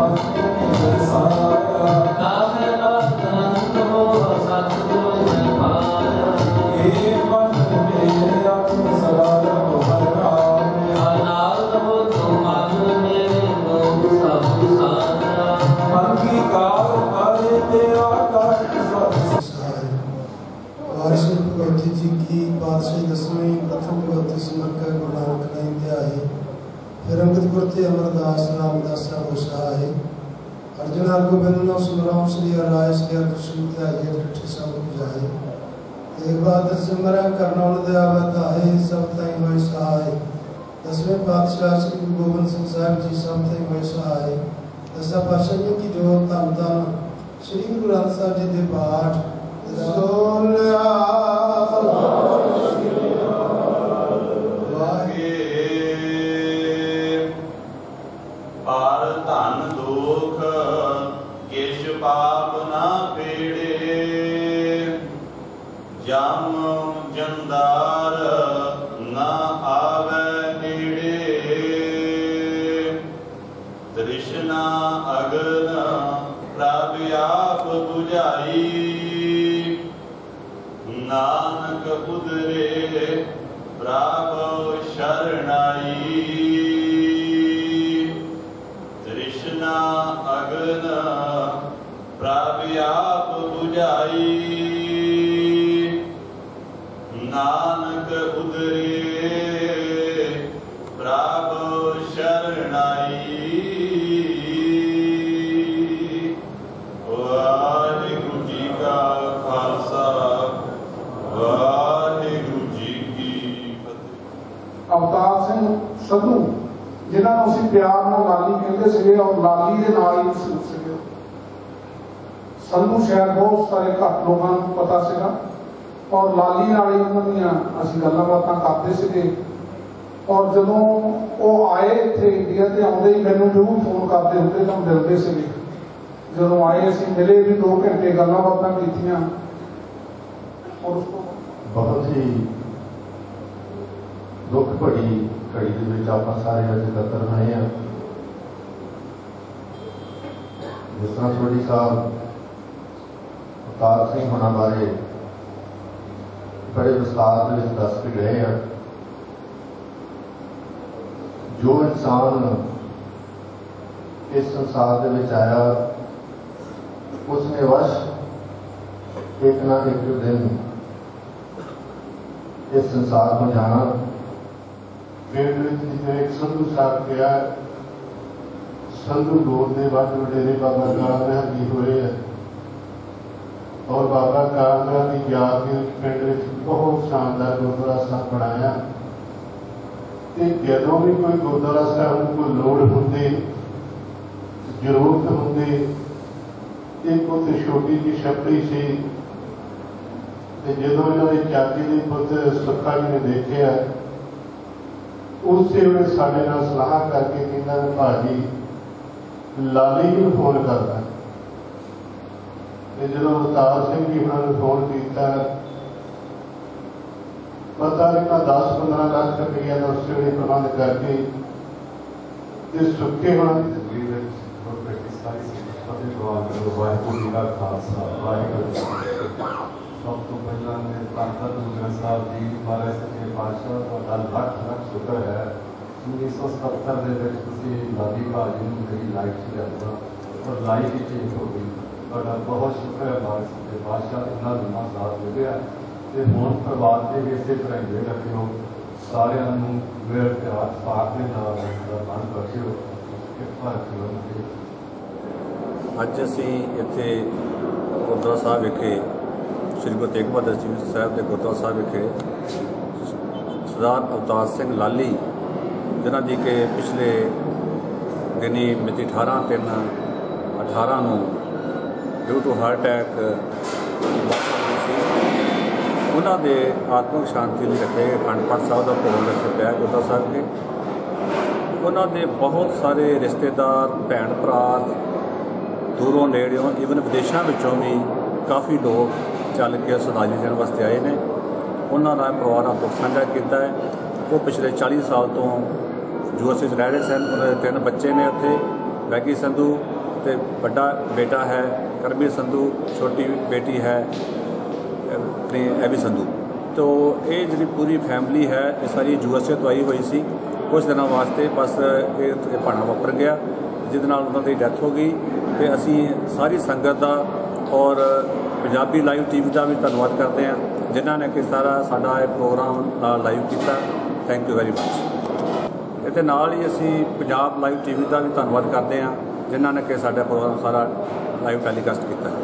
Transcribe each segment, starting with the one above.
भगवती जी की पातशाही 10वीं प्रथम भगवती समर्थ गुरु नानक नाम ध्याय फिर अंगद गुरते अमरदास रामदास गोसाई अर्जुन गोविंद सुंदराम श्री राय श्री कृष्ण ध्याय रठे सब बुझाए एक बात सिमरन करना दयावत आहे सब तई होय सहाय 10वें पातशाह श्री गुरु गोविंद सिंह साहिब जी सब तई होय सहाय दसा पातशाही की जो धन धन श्री गुरु ग्रंथ साहिब जी के पाठ पार धन दुख किश पाप ना पेड़े जम जंदार ना आवे नेड़े तृष्णा अगन प्रभ आप बुझाई नानक उदरे प्राप शरणाई तृष्णा अगन प्रभ आप बुझाई नानक उदरे प्राप शरणाई। वाहिगुरु जी का खालसा वाहिगुरु जी की फतेह। अवतार सिंह संधू जिन्होंने असीं प्यार नाल लाली कहते सीगे और लाली दे नाल ही मशहूर सीगे। संधू शायद बहुत सारे घट लोगों को पता सीगा और लाली नाल ही उन्होंने असीं गल्लां बातां करते सीगे और जदों वो आए इत्थे इंडिया ते आउंदे ही मैनूं जरूर फोन करते हुंदे तां मिलदे सीगे। जदों आए असीं मिले भी 2 घंटे गल्लां बातां कीतियां और उसको बहुत ही दुख भरी घड़ी दे विच आपां सारे अज इकट्ठे होए हैं। जिस तरह सोढ़ी साहब अवतार सिंह होना बारे बड़े विस्तार में दस के गए हैं। जो इंसान इस संसार दे विच आया उसने वश एक ना एक दिन इस संसार को जाना। एक संधू साहब कहा संधू गोर के वट वडेरे बाबा कालरा जी होए है और बाबा कालरा की याद में पिंड बहुत शानदार गुरुद्वारा साहब बनाया। जदों भी कोई गुरुद्वारा साहब को लोड़ होंदी जरूरत होंदी एक उत्ते छोटी जी छपड़ी सी जदों इन्होंने चाची के पुत्र सुखा जी ने देखा उस वे साढ़े नाल सलाह करके कहता भाजी लाली नूं फोन करता। जो अवतार सिंह जी उन्होंने फोन किया पता नहीं 10-15 लाख रुपया का उस वे प्रबंध करके सुखे होना सब तो पहला ने साहब जी महाराज सच्चे पातशाह का लख लख शुक्र है 1977 लाली भाजी मेरी लाइफ से लिया और लाइफ ही चेंज हो गई। बहुत शुक्र है महाराज सच्चे पातशाह इन्ना लम्बा साथ दे गया तो हूँ परिवार के भी इसे तरह दे रखियो सारे मेरे इतिहास पाक के नाम मन बख्शियो कृपा करो। अज असी इत्थे गुरुद्वारा साहब विखे श्री गुरु तेग बहादुर जी साहब के गुरुद्वारा साहब विखे सरदार अवतार सिंह लाली जिन्हां दी के पिछले दिनी मिति 18/3/18 ड्यू टू हार्ट अटैक उन्हां दे आत्मिक शांति लई रखे अखंड पाठ साहब का भोग रखे पिया गुरुद्वारा साहब के। उन्हां दे बहुत सारे रिश्तेदार भैन भरा दूरों नेड़ियों ईवन विदेशों विचों भी काफ़ी लोग चल के सरदारी देने वास्ते आए हैं। उन्होंने परिवार दुख साझा किया है। वो पिछले 40 साल तो यूएसए रह रहे सन। उन्होंने 3 बच्चे ने उत्थे वैगी संधू ਤੇ ਵੱਡਾ ਬੇਟਾ ਹੈ ਕਰਮਵੀਰ ਸੰਧੂ, ਛੋਟੀ ਬੇਟੀ ਹੈ ਆਪਣੀ ਐਵੀ ਸੰਧੂ। तो ये जी पूरी फैमिली है ये सारी USA तो आई हुई सी कुछ दिनों वास्ते, बस ये भाना वापर गया जिस नाल उन्हों की डैथ हो गई। तो असी सारी संगत का और पंजाबी लाइव TV का भी धन्यवाद करते हैं जिन्हों ने कि सारा साडा प्रोग्राम लाइव किया। Thank you very much. ये नाल ही असी पंजाब लाइव TV का भी धन्यवाद करते हैं जिन्हों ने कि साडा प्रोग्राम सारा लाइव टैलीकास्ट किया।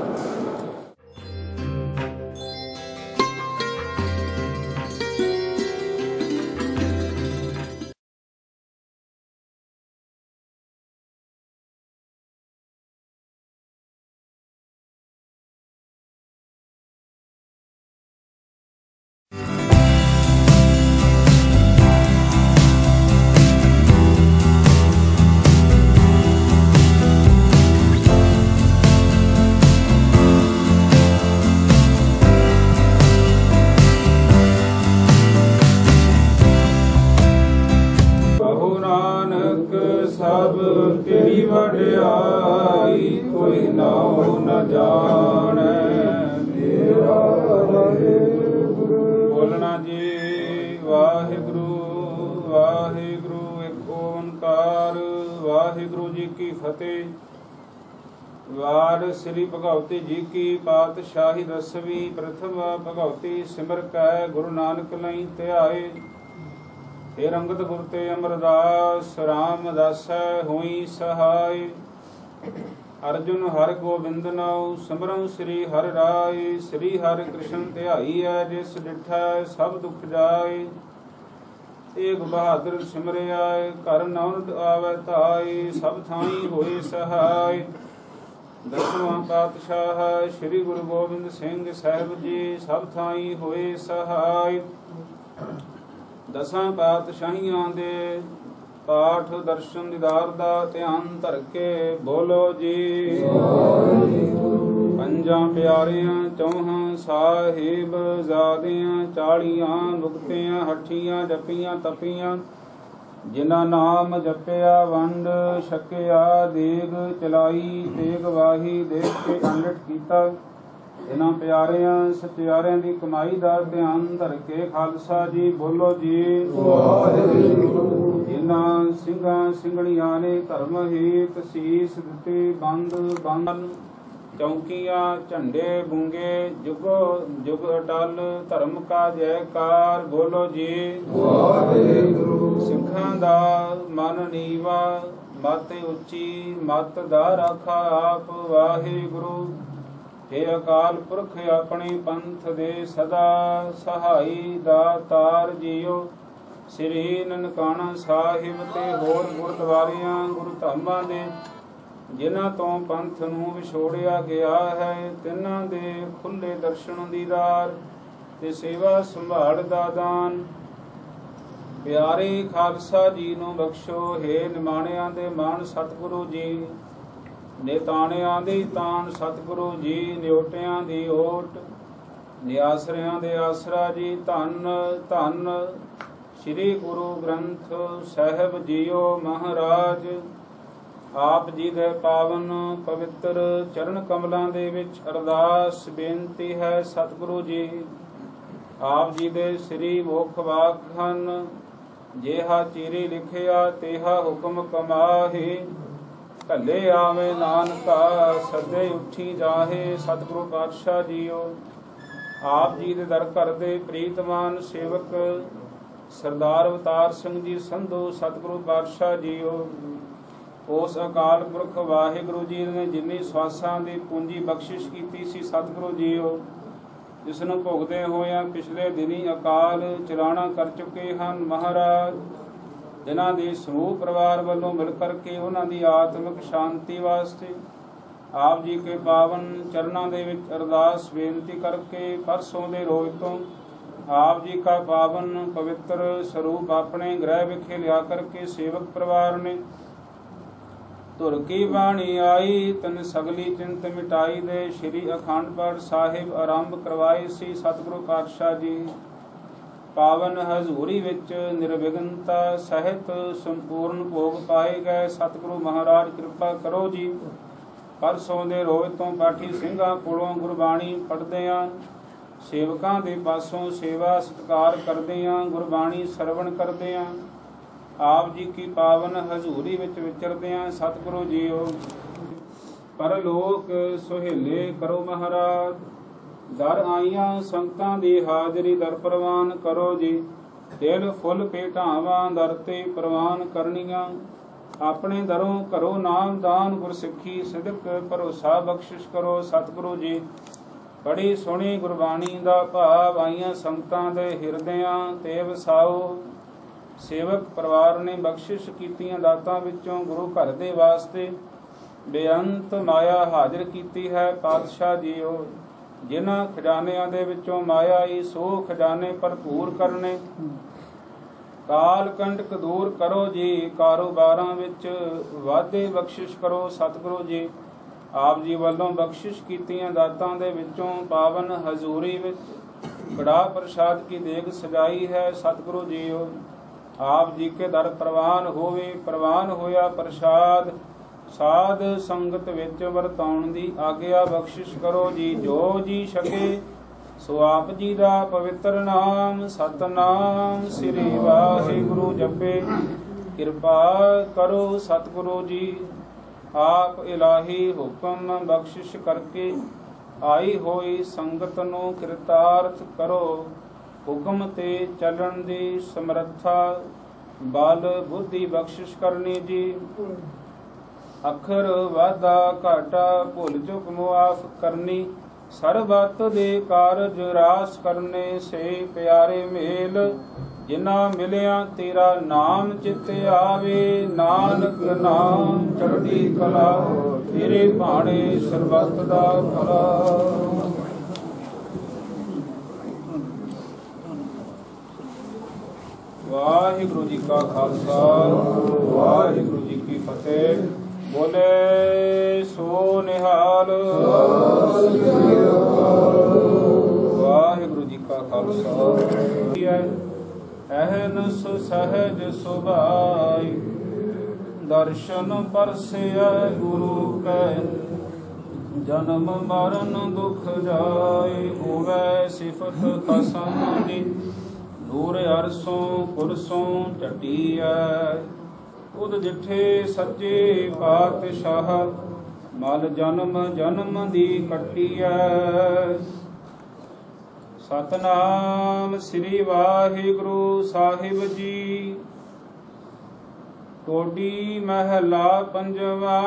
सब तेरी वड्याई कोई नाम न जाने तेरा वाहिगुरु। बोलना जी वाहिगुरु वाहिगुरु एक ओंकार। वाहिगुरु जी की फतेह। वार श्री भगवती जी की पातशाही 10वीं प्रथम भगवती सिमर कै गुरु नानक लई ध्याए। हे रंगत गुर ते अमरदास रामदास होई सहाय। अर्जुन हर गोबिंद नाउ सिमरन श्री हर राय। श्री हर कृष्ण ध्याई है जिस डिठै सब दुख जाय। तेग बहादुर सिमरिया कर नानक आवे ताई। सब थाई होए सहाय। 10वां पातशाह श्री गुरु गोबिंद सिंह साहिब जी सब थाई होए सहाय। 10 पातशाहियां दे पाठ दर्शन दीदार दा ध्यान धर के बोलो जी। पंजां प्यारियां 4 साहिब ज़ादियां 40 मुक्तियां हठियां जपियां तपियां। जिन्हां नाम जपिया वंड छकिया देग चलाई। तेग वाही देख के अंडट कीता। इन्हां प्यारियां सत्यारियां दी कमाई दा ध्यान धर के खालसा जी बोलो जी। इन्हां ਸਿੰਘਾਂ ਸਿੰਘਣੀਆਂ ने धर्म हेत सीस दिते बंद बंधन। चौकियां झंडे बूंगे जुगो जुग अटल धर्म का जयकार बोलो जी। सिखां दा मन नीवा मत उच्ची मत दा राखा आप वाहिगुरु। हे अकाल पुरख अपने पंथ दे सदा सहाई दातार जियो। श्री ननकाना साहिब ते होर गुरुद्वारियां गुरु धामां दे जिन्हां तो पंथ नूं विछोड़िया गया है तिन्हां दे खुले दर्शन दीदार ते सेवा संभाल दा दान। प्यारे खालसा जी नूं बख्शो। हे निमाणियां दे मान सतगुरु जी। निताणियां दी तान सतगुरु जी। निओटियां दी ओट निआसरियां दे आसरा जी। धन धन श्री गुरु ग्रंथ साहिब जीओ महाराज। आप जी दे पावन पवित्र चरण कमलां दे विच अरदास बेनती है सतगुरु जी। आप जी दे श्री मुख वाक हन जेहा चीरी लिखिया तेहा हुक्म कमाहे। भले आवे नानका सदे उठी जाहे। सतगुरु पातशाह जीओ आप जी दे दर घर दे प्रीतमान सेवक सरदार अवतार सिंह जी संधू सतगुरु पातशाह जीओ। उस अकाल पुरख वाहिगुरु जी ने जिन्नी स्वासां दी पूंजी बख्शिश कीती सी सतगुरु जीओ जिस नूं भोगदे होया पिछले दिनी अकाल चलाना कर चुके हन महाराज। जिन्हां दी समूह परिवार वालों मिल करके उन्हां दी आत्मिक शांति वास्ते आप जी के पावन चरणों दे विच अरदास बेनती करके परसों दे रोज तो आप जी का पावन पवित्र स्वरूप अपने गृह विखे लिया करके सेवक परिवार ने धुर की बाणी आई तन सगली चिंत मिटाई दे श्री अखंड पाठ साहिब आरंभ करवाए सी सतगुरु पातशाह जी। पावन हजूरी विच निर्विघ्नता सहित संपूर्ण भोग पाए गए। सतगुरु महाराज कृपा करो जी। ਪਰਸੋਂ ਦੇ ਰੋਜ਼ ਤੋਂ ਪਾਠੀ ਸਿੰਘਾਂ ਕੋਲੋਂ ਗੁਰਬਾਣੀ ਪੜ੍ਹਦਿਆਂ ਸੇਵਕਾਂ ਦੇ ਪਾਸੋਂ ਸੇਵਾ ਸਤਿਕਾਰ ਕਰਦਿਆਂ ਗੁਰਬਾਣੀ ਸਰਵਣ ਕਰਦਿਆਂ ਆਪ ਜੀ ਕੀ ਪਾਵਨ ਹਜ਼ੂਰੀ ਵਿੱਚ ਵਿਚਰਦਿਆਂ ਸਤਿਗੁਰੂ ਜੀਓ ਪਰਲੋਕ ਸੁਹੇਲੇ ਕਰੋ ਮਹਾਰਾਜ। ਦਰ ਆਈਆਂ ਸੰਗਤਾਂ ਦੀ ਹਾਜ਼ਰੀ ਦਰ ਪ੍ਰਵਾਨ ਕਰੋ ਜੀ। ਦਿਲ ਫੁੱਲ ਭੇਟਾਵਾਂ ਦਰ ਤੇ ਪ੍ਰਵਾਨ ਕਰਨੀਆਂ। ਆਪਣੇ ਦਰੋਂ ਕਰੋ ਨਾਮ ਦਾਨ ਗੁਰਸਿੱਖੀ ਸਿਦਕ ਭਰੋਸਾ ਬਖਸ਼ਿਸ਼ ਕਰੋ ਸਤਿਗੁਰੂ ਜੀ। ਬੜੀ ਸੋਹਣੀ ਗੁਰਬਾਣੀ ਦਾ ਭਾਵ ਆਈਆਂ ਸੰਗਤਾਂ ਦੇ ਹਿਰਦਿਆਂ ਤੇ ਵਸਾਓ। ਸੇਵਕ ਪਰਿਵਾਰ ਨੇ ਬਖਸ਼ਿਸ਼ ਕੀਤੀਆਂ ਦਾਤਾਂ ਵਿੱਚੋਂ ਗੁਰੂ ਘਰ ਦੇ ਵਾਸਤੇ ਬੇਅੰਤ ਮਾਇਆ ਹਾਜ਼ਰ ਕੀਤੀ ਹੈ ਪਾਤਸ਼ਾਹ ਜੀਓ। ਜਿਨ੍ਹਾਂ ਖਜ਼ਾਨਿਆਂ ਦੇ ਵਿੱਚੋਂ ਮਾਇਆ ਹੀ ਸੋ ਖਜ਼ਾਨੇ ਭਰਪੂਰ ਕਰਨੇ। ਕਾਲ ਕੰਟਕ ਦੂਰ ਕਰੋ ਜੀ। ਕਾਰੋਬਾਰਾਂ ਵਿੱਚ ਵਾਧੇ ਬਖਸ਼ਿਸ਼ ਕਰੋ ਸਤਿਗੁਰੂ ਜੀ। ਆਪ ਜੀ ਵੱਲੋਂ ਬਖਸ਼ਿਸ਼ ਕੀਤੀਆਂ ਦਾਤਾਂ ਦੇ ਵਿੱਚੋਂ ਪਾਵਨ ਹਜ਼ੂਰੀ ਵਿੱਚ ਕੜਾ ਪ੍ਰਸ਼ਾਦ ਕੀ ਦੇਗ ਸਜਾਈ ਹੈ ਸਤਿਗੁਰੂ ਜੀਓ। ਆਪ ਜੀ ਕੇ ਦਰ ਪ੍ਰਵਾਨ ਹੋਵੇ। ਪ੍ਰਵਾਨ ਹੋਇਆ ਪ੍ਰਸ਼ਾਦ ਸਾਧ ਸੰਗਤ ਵਿੱਚ ਵਰਤਾਉਣ ਦੀ ਆਗਿਆ ਬਖਸ਼ਿਸ਼ ਕਰੋ ਜੀ। ਜੋ ਜੀ ਛਕੇ ਸੋ ਆਪ ਜੀ ਦਾ ਪਵਿੱਤਰ ਨਾਮ ਸਤਨਾਮ ਸ੍ਰੀ ਵਾਹਿਗੁਰੂ ਜਪੇ। ਕਿਰਪਾ ਕਰੋ ਸਤਿਗੁਰੂ ਜੀ। ਆਪ ਇਲਾਹੀ ਹੁਕਮ ਬਖਸ਼ਿਸ਼ ਕਰਕੇ ਆਈ ਹੋਈ ਸੰਗਤ ਨੂੰ ਕਿਰਤਾਰਥ ਕਰੋ। ਹੁਕਮ ਤੇ ਚੱਲਣ ਦੀ ਸਮਰੱਥਾ ਬਲ ਬੁੱਧੀ ਬਖਸ਼ਿਸ਼ ਕਰਨੀ ਜੀ। ਅੱਖਰ ਵਾਧਾ ਘਾਟਾ ਭੁੱਲ ਚੁੱਕ ਮੁਆਫ ਕਰਨੀ। ਸਰਬੱਤ ਦੇ ਕਾਰਜ ਰਾਸ ਕਰਨੇ ਸੇ ਪਿਆਰੇ ਮੇਲ। ਜਿਨ੍ਹਾਂ ਮਿਲਿਆ ਤੇਰਾ ਨਾਮ ਚਿਤ ਆਵੇ। ਨਾਨਕ ਨਾਮ ਚੜ੍ਹਦੀ ਕਲਾ ਤੇਰੇ ਭਾਣੇ ਸਰਬੱਤ ਦਾ ਭਲਾ। ਵਾਹਿਗੁਰੂ ਜੀ ਕਾ ਖਾਲਸਾ ਵਾਹਿਗੁਰੂ ਜੀ ਕੀ ਫਤਿਹ। ਬੋਲੇ ਸੋ ਨਿਹਾਲ। ਵਾਹਿਗੁਰੂ ਜੀ ਕਾ ਖਾਲਸਾ। ਅਹਨਸ ਸਹਿਜ ਸੁਭਾਈ ਦਰਸ਼ਨ ਪਰਸਿਆ ਗੁਰੂ ਕੈ। ਜਨਮ ਮਰਨ ਦੁਖ ਜਾਏ ਹੋਵੇ ਸਿਫਤ ਖਸਮ ਦੀ। ਨੂਰ ਅਰਸੋਂ ਕੁਰਸੋਂ ਝਟੀਐ ਉਦ ਜਿਠੇ ਸੱਚੇ ਪਾਤਸ਼ਾਹ। ਮਲ ਜਨਮ ਜਨਮ ਦੀ ਕੱਟੀਐ। ਸਤਨਾਮ ਸ੍ਰੀ ਵਾਹਿਗੁਰੂ ਸਾਹਿਬ ਜੀ। ਟੋਡੀ ਮਹਿਲਾ ਪੰਜਵਾ।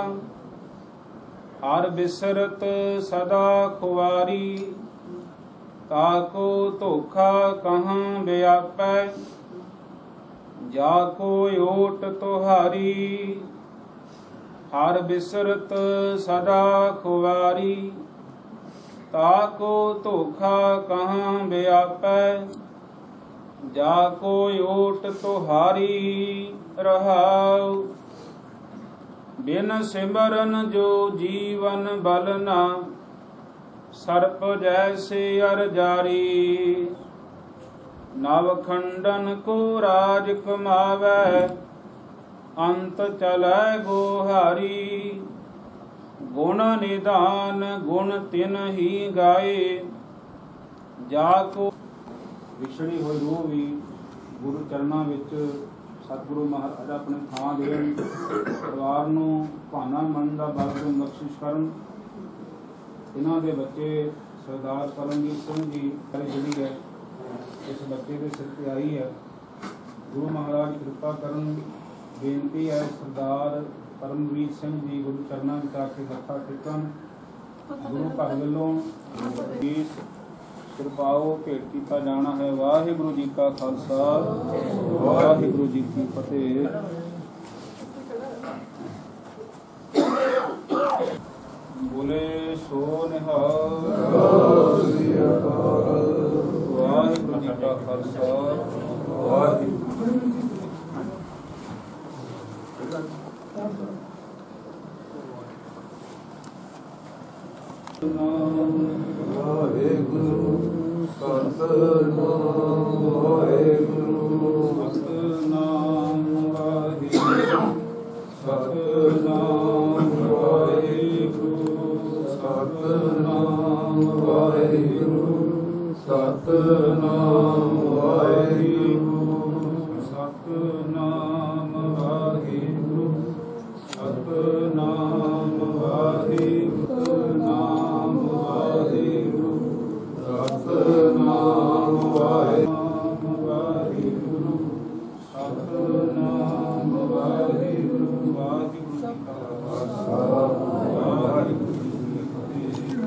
ਹਰ ਬਿਸਰਤ ਸਦਾ ਖੁਆਰੀ। ਤਾਕੋ ਧੋਖਾ ਕਹਾਂ ਵਿਆਪੈ। ਜਾ ਕੋ ਓਟ ਤੁਹਾਰੀ। ਹਰ ਬਿਸਰਤ ਸਦਾ ਖੁਆਰੀ। ਤਾਕੋ ਧੋਖਾ ਕਹਾਂ ਵਿਆਪੈ। ਜਾ ਕੋ ਓਟ ਤੁਹਾਰੀ। ਰਹਾਉ ਬਿਨ ਸਿਮਰਨ ਜੋ ਜੀਵਨ ਬਲ ਨਾ। ਸਰਪ ਜੈਸੇ ਅਰ ਜਾਰੀ। ਨਵ ਖੰਡਨ ਕੋ ਰਾਜ ਕਮਾਵੈ। ਅੰਤ ਚਲੈ ਗੋਹਾਰੀ। ਗੁਣ ਨਿਦਾਨ ਗੁਣ ਤਿਨ ਹੀ ਗਾਏ। ਜਾ ਕੋ ਵਿਛੜੀ ਹੋਈ ਰੂਹ ਵੀ ਗੁਰੂ ਚਰਨਾਂ ਵਿੱਚ ਸਤਿਗੁਰੂ ਮਹਾਰਾਜ ਆਪਣੇ ਥਾਂ ਦੇਣ। ਪਰਿਵਾਰ ਨੂੰ ਭਾਣਾ ਮੰਨ ਦਾ ਬਲ ਬਖਸ਼ਿਸ਼ ਕਰਨ। ਇਹਨਾਂ ਦੇ ਬੱਚੇ ਸਰਦਾਰ ਪਰਮਜੀਤ ਸਿੰਘ ਜੀ ਜਿਹੜੀ ਹੈ ਇਸ ਬੱਚੇ ਦੇ ਸਿਰ ਤੇ ਆਈ ਹੈ। ਗੁਰੂ ਮਹਾਰਾਜ ਕਿਰਪਾ ਕਰਨ। ਬੇਨਤੀ ਹੈ ਸਰਦਾਰ ਪਰਮਜੀਤ ਸਿੰਘ ਜੀ ਗੁਰੂ ਚਰਨਾਂ ਵਿੱਚ ਆ ਕੇ ਮੱਥਾ ਟੇਕਣ। ਗੁਰੂ ਘਰ ਵੱਲੋਂ ਕਿਰਪਾਓ ਭੇਟ ਕੀਤਾ ਜਾਣਾ ਹੈ। ਵਾਹਿਗੁਰੂ ਜੀ ਕਾ ਖਾਲਸਾ ਵਾਹਿਗੁਰੂ ਜੀ ਕੀ ਫਤਿਹ। ਬੋਲੇ ਸੋ ਨਿਹਾਲ। ਵਾਹਿਗੁਰੂ ਜੀ ਕਾ ਖਾਲਸਾ ਵਾਹਿਗੁਰੂ। ਵਾਹਿਗੁਰੂ ਸਤਿਨਾਮ ਵਾਹਿਗੁਰੂ ਸਤਿਨਾਮ ਵਾਹਿਗੁਰੂ ਸਤਿਨਾਮ ਵਾਹਿਗੁਰੂ सतनाम वाहिगुरु सतनाम वाहिगुरु सतनाम वाहिगुरु नाम वाहिगुरु सतनाम वाहिगुरु सतनाम वाहिगुरु वाहिगुरु जी का खालसा वाहिगुरु जी की फतेह।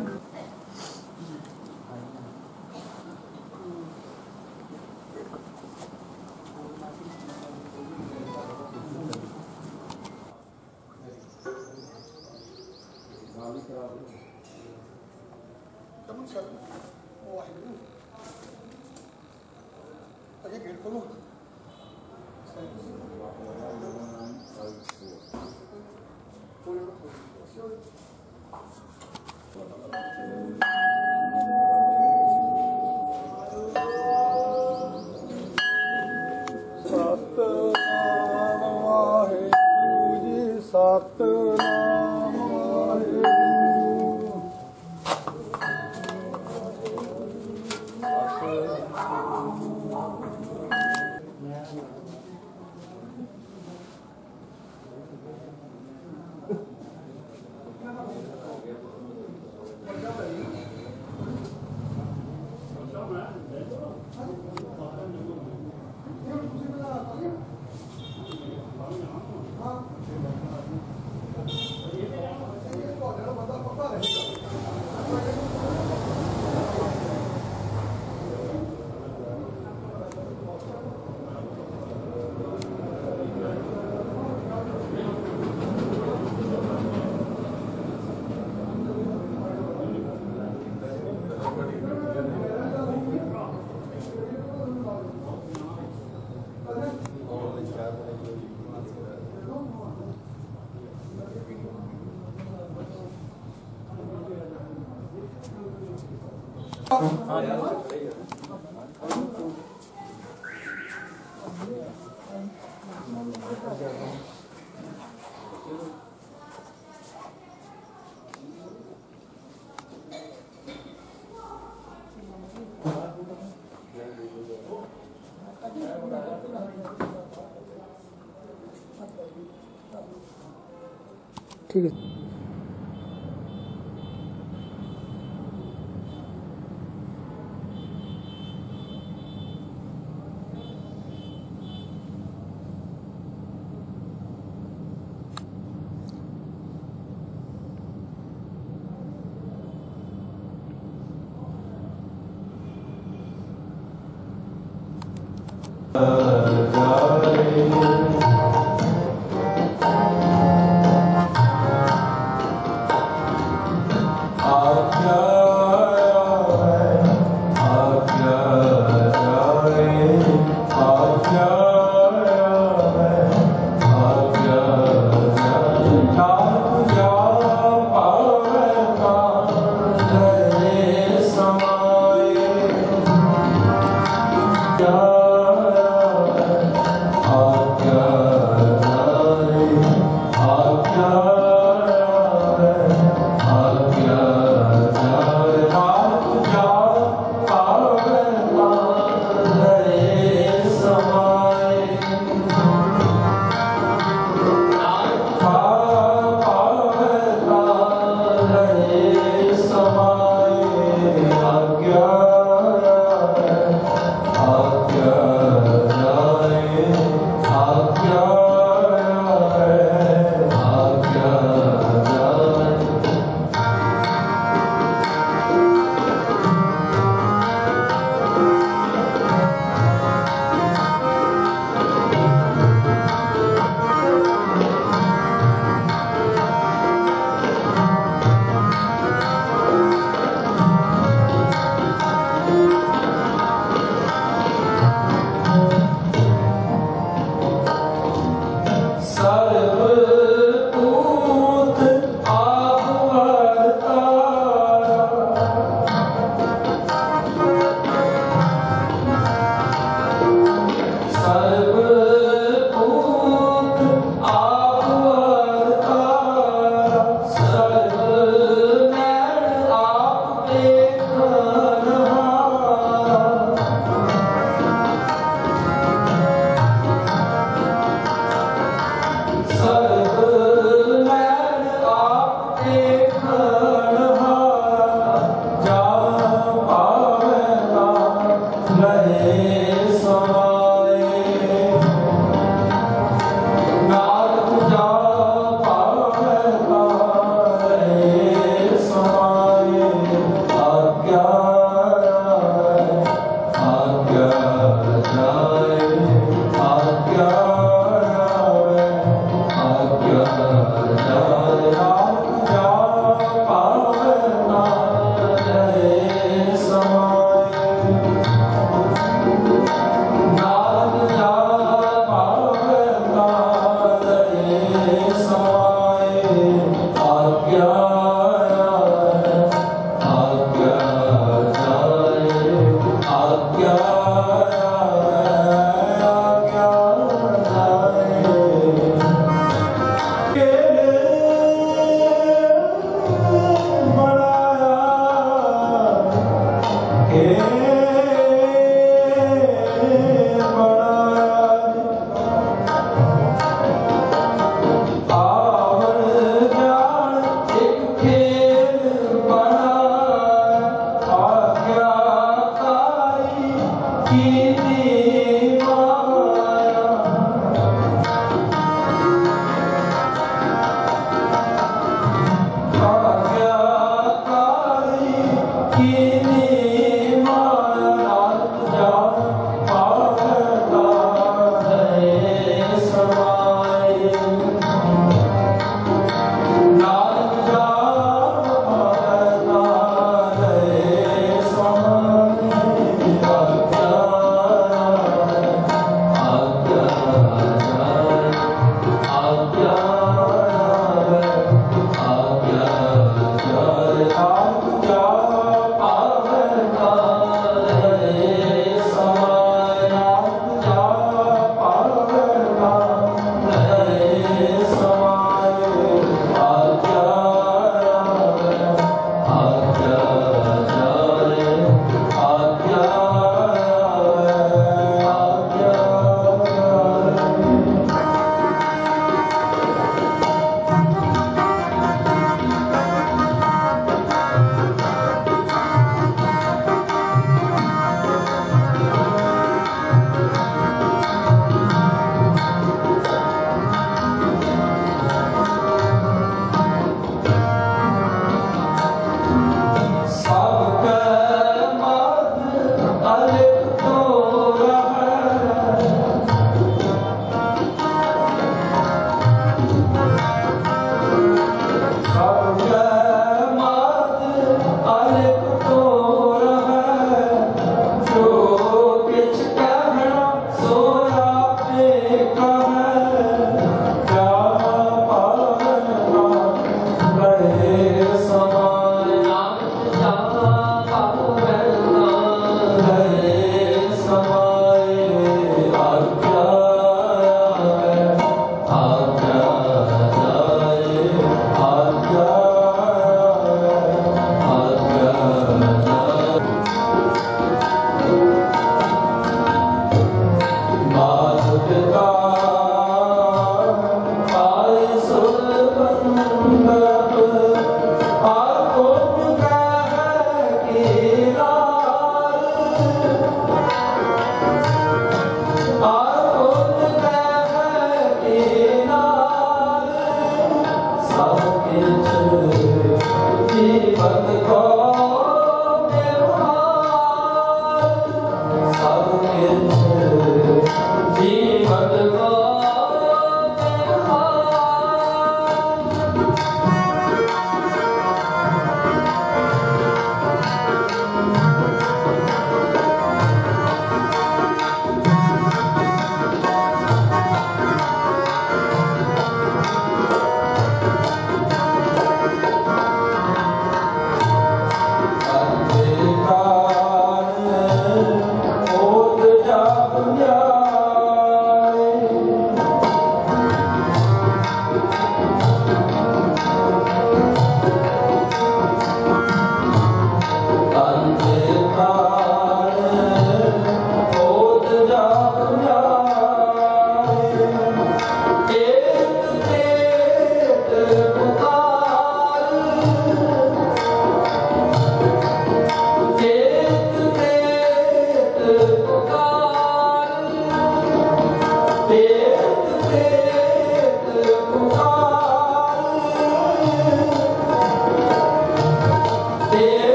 ठीक है।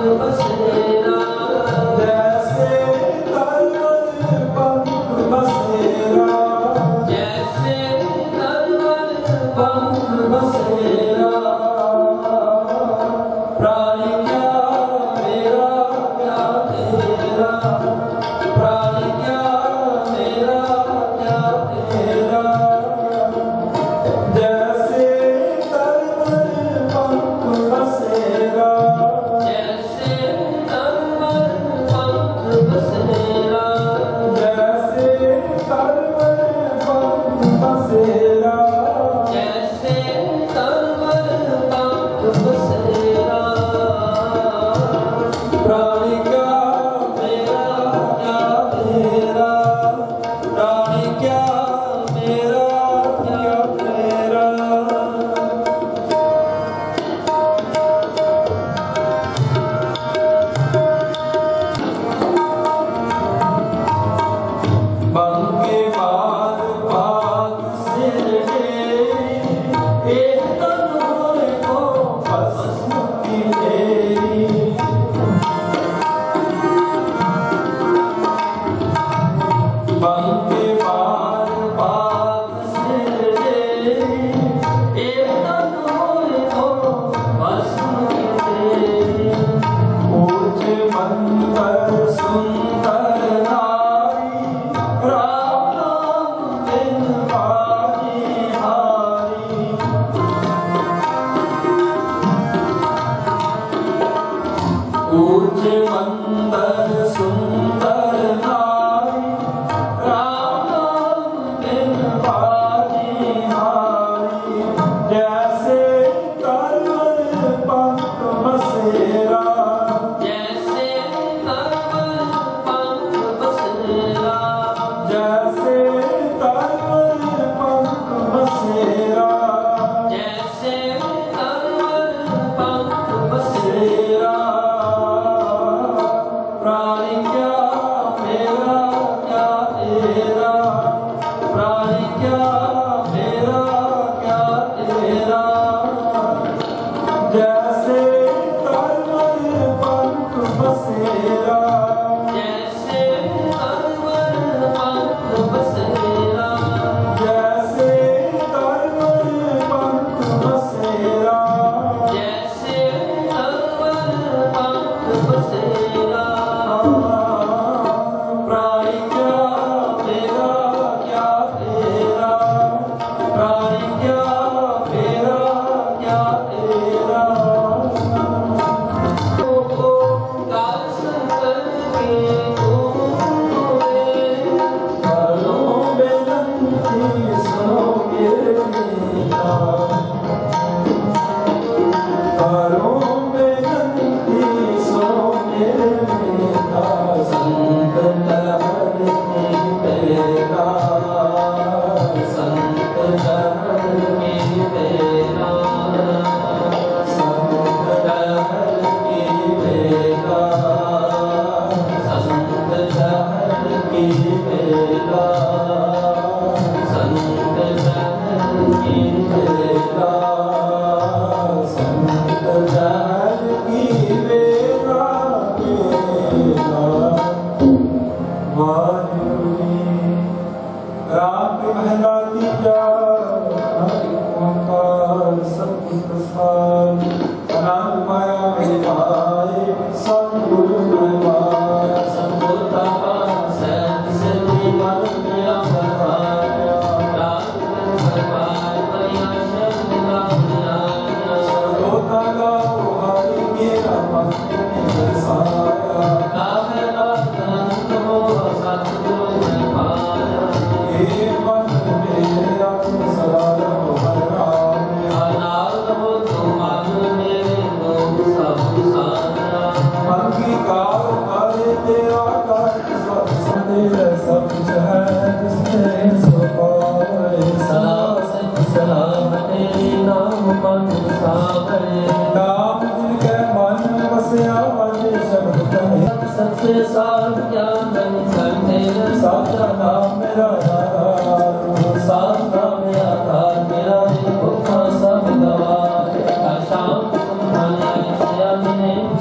शाम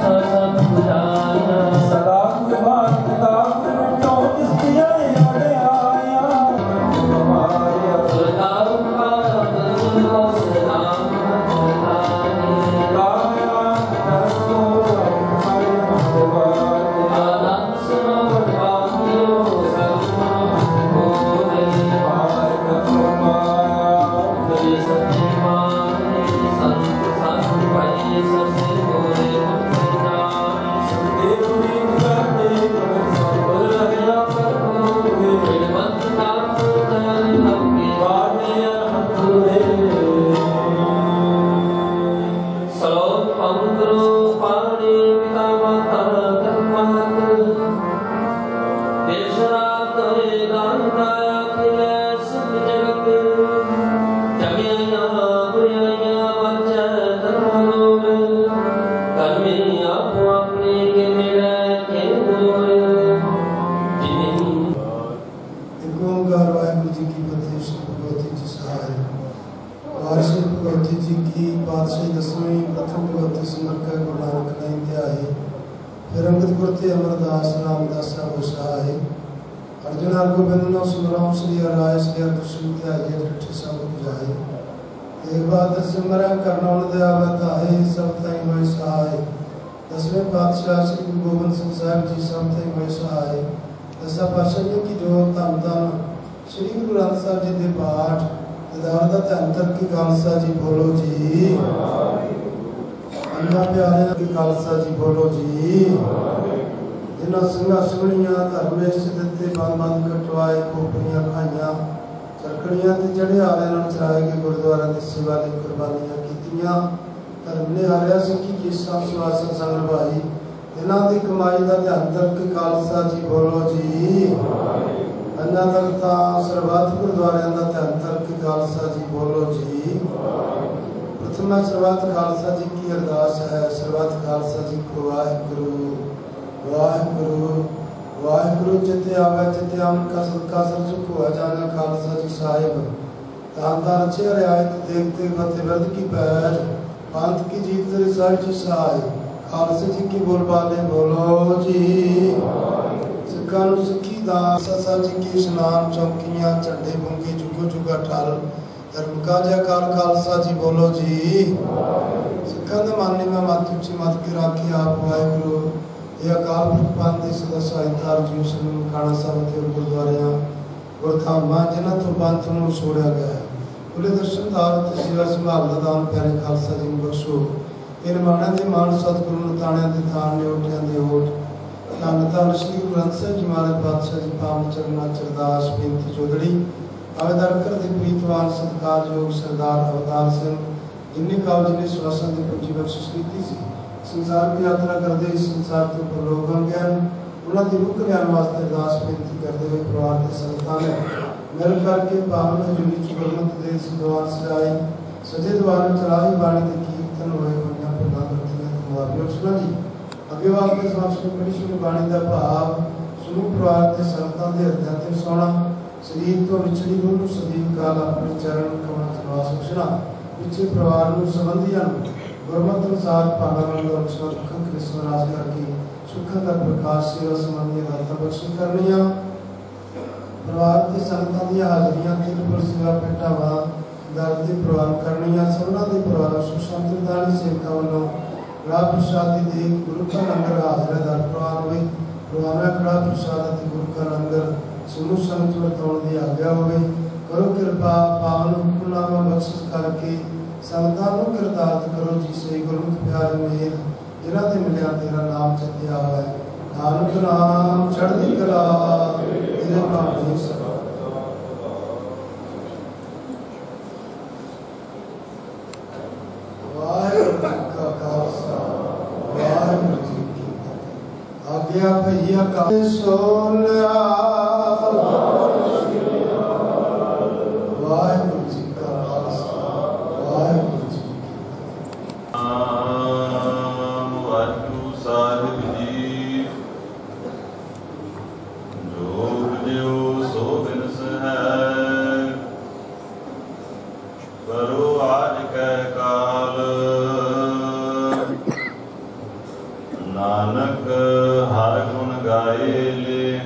ਨਾਨਕ ਹਰ ਗੁਣ ਗਾਏ ਲੈ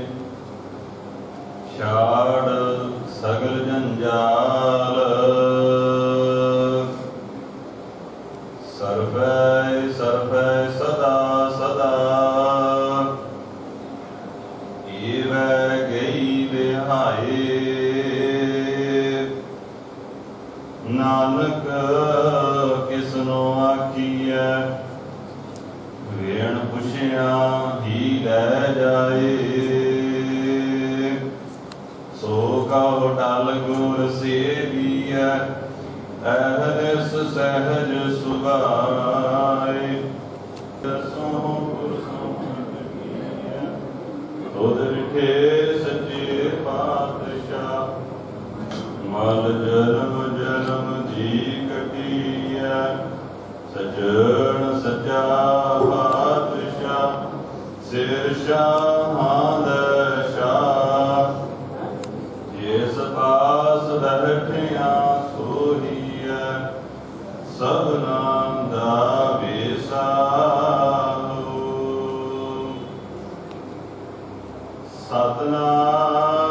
ਛਾੜ ਸਗਲ ਜੰਜਾਲ ਸਰਬੈ ਸਰਬੈ ਸਦਾ ਸਦਾ ਏਵੈ ਗਈ ਵਿਹਾਏ ਨਾਨਕ ਕਿਸਨੋ ਆਖੀਐ ਵੇਣ ਪੁੱਛਿਆ ਹੀ ਲੈ ਜਾਏ ਸੋ ਕਉ ਟਲ ਗੁਰ ਸੇਵੀਐ ਅਹਰਿਸ ਸਹਿਜ ਸੁਭਾਏ ਦਸੋਂ ਗੁਰ ਸੋਹਣੀਐ ਤੁਧ ਵਿਖੇ ਸੱਚੇ ਪਾਤਸ਼ਾਹ ਮਲ ਜਨਮ ਜਨਮ ਦੀ ਕਟੀਐ ਸਜਣ ਸਚਾ ਪਾਤਸ਼ਾਹ ਸਿਰ ਸ਼ਾਹਾਂ ਦਾ ਸ਼ਾਹ ਜਿਸ ਪਾਸ ਬੈਠਿਆ ਸੋਹੀਐ ਸਭ ਨਾਮ ਦਾ ਵਿਸਾਹੋ ਸਤਨਾਮ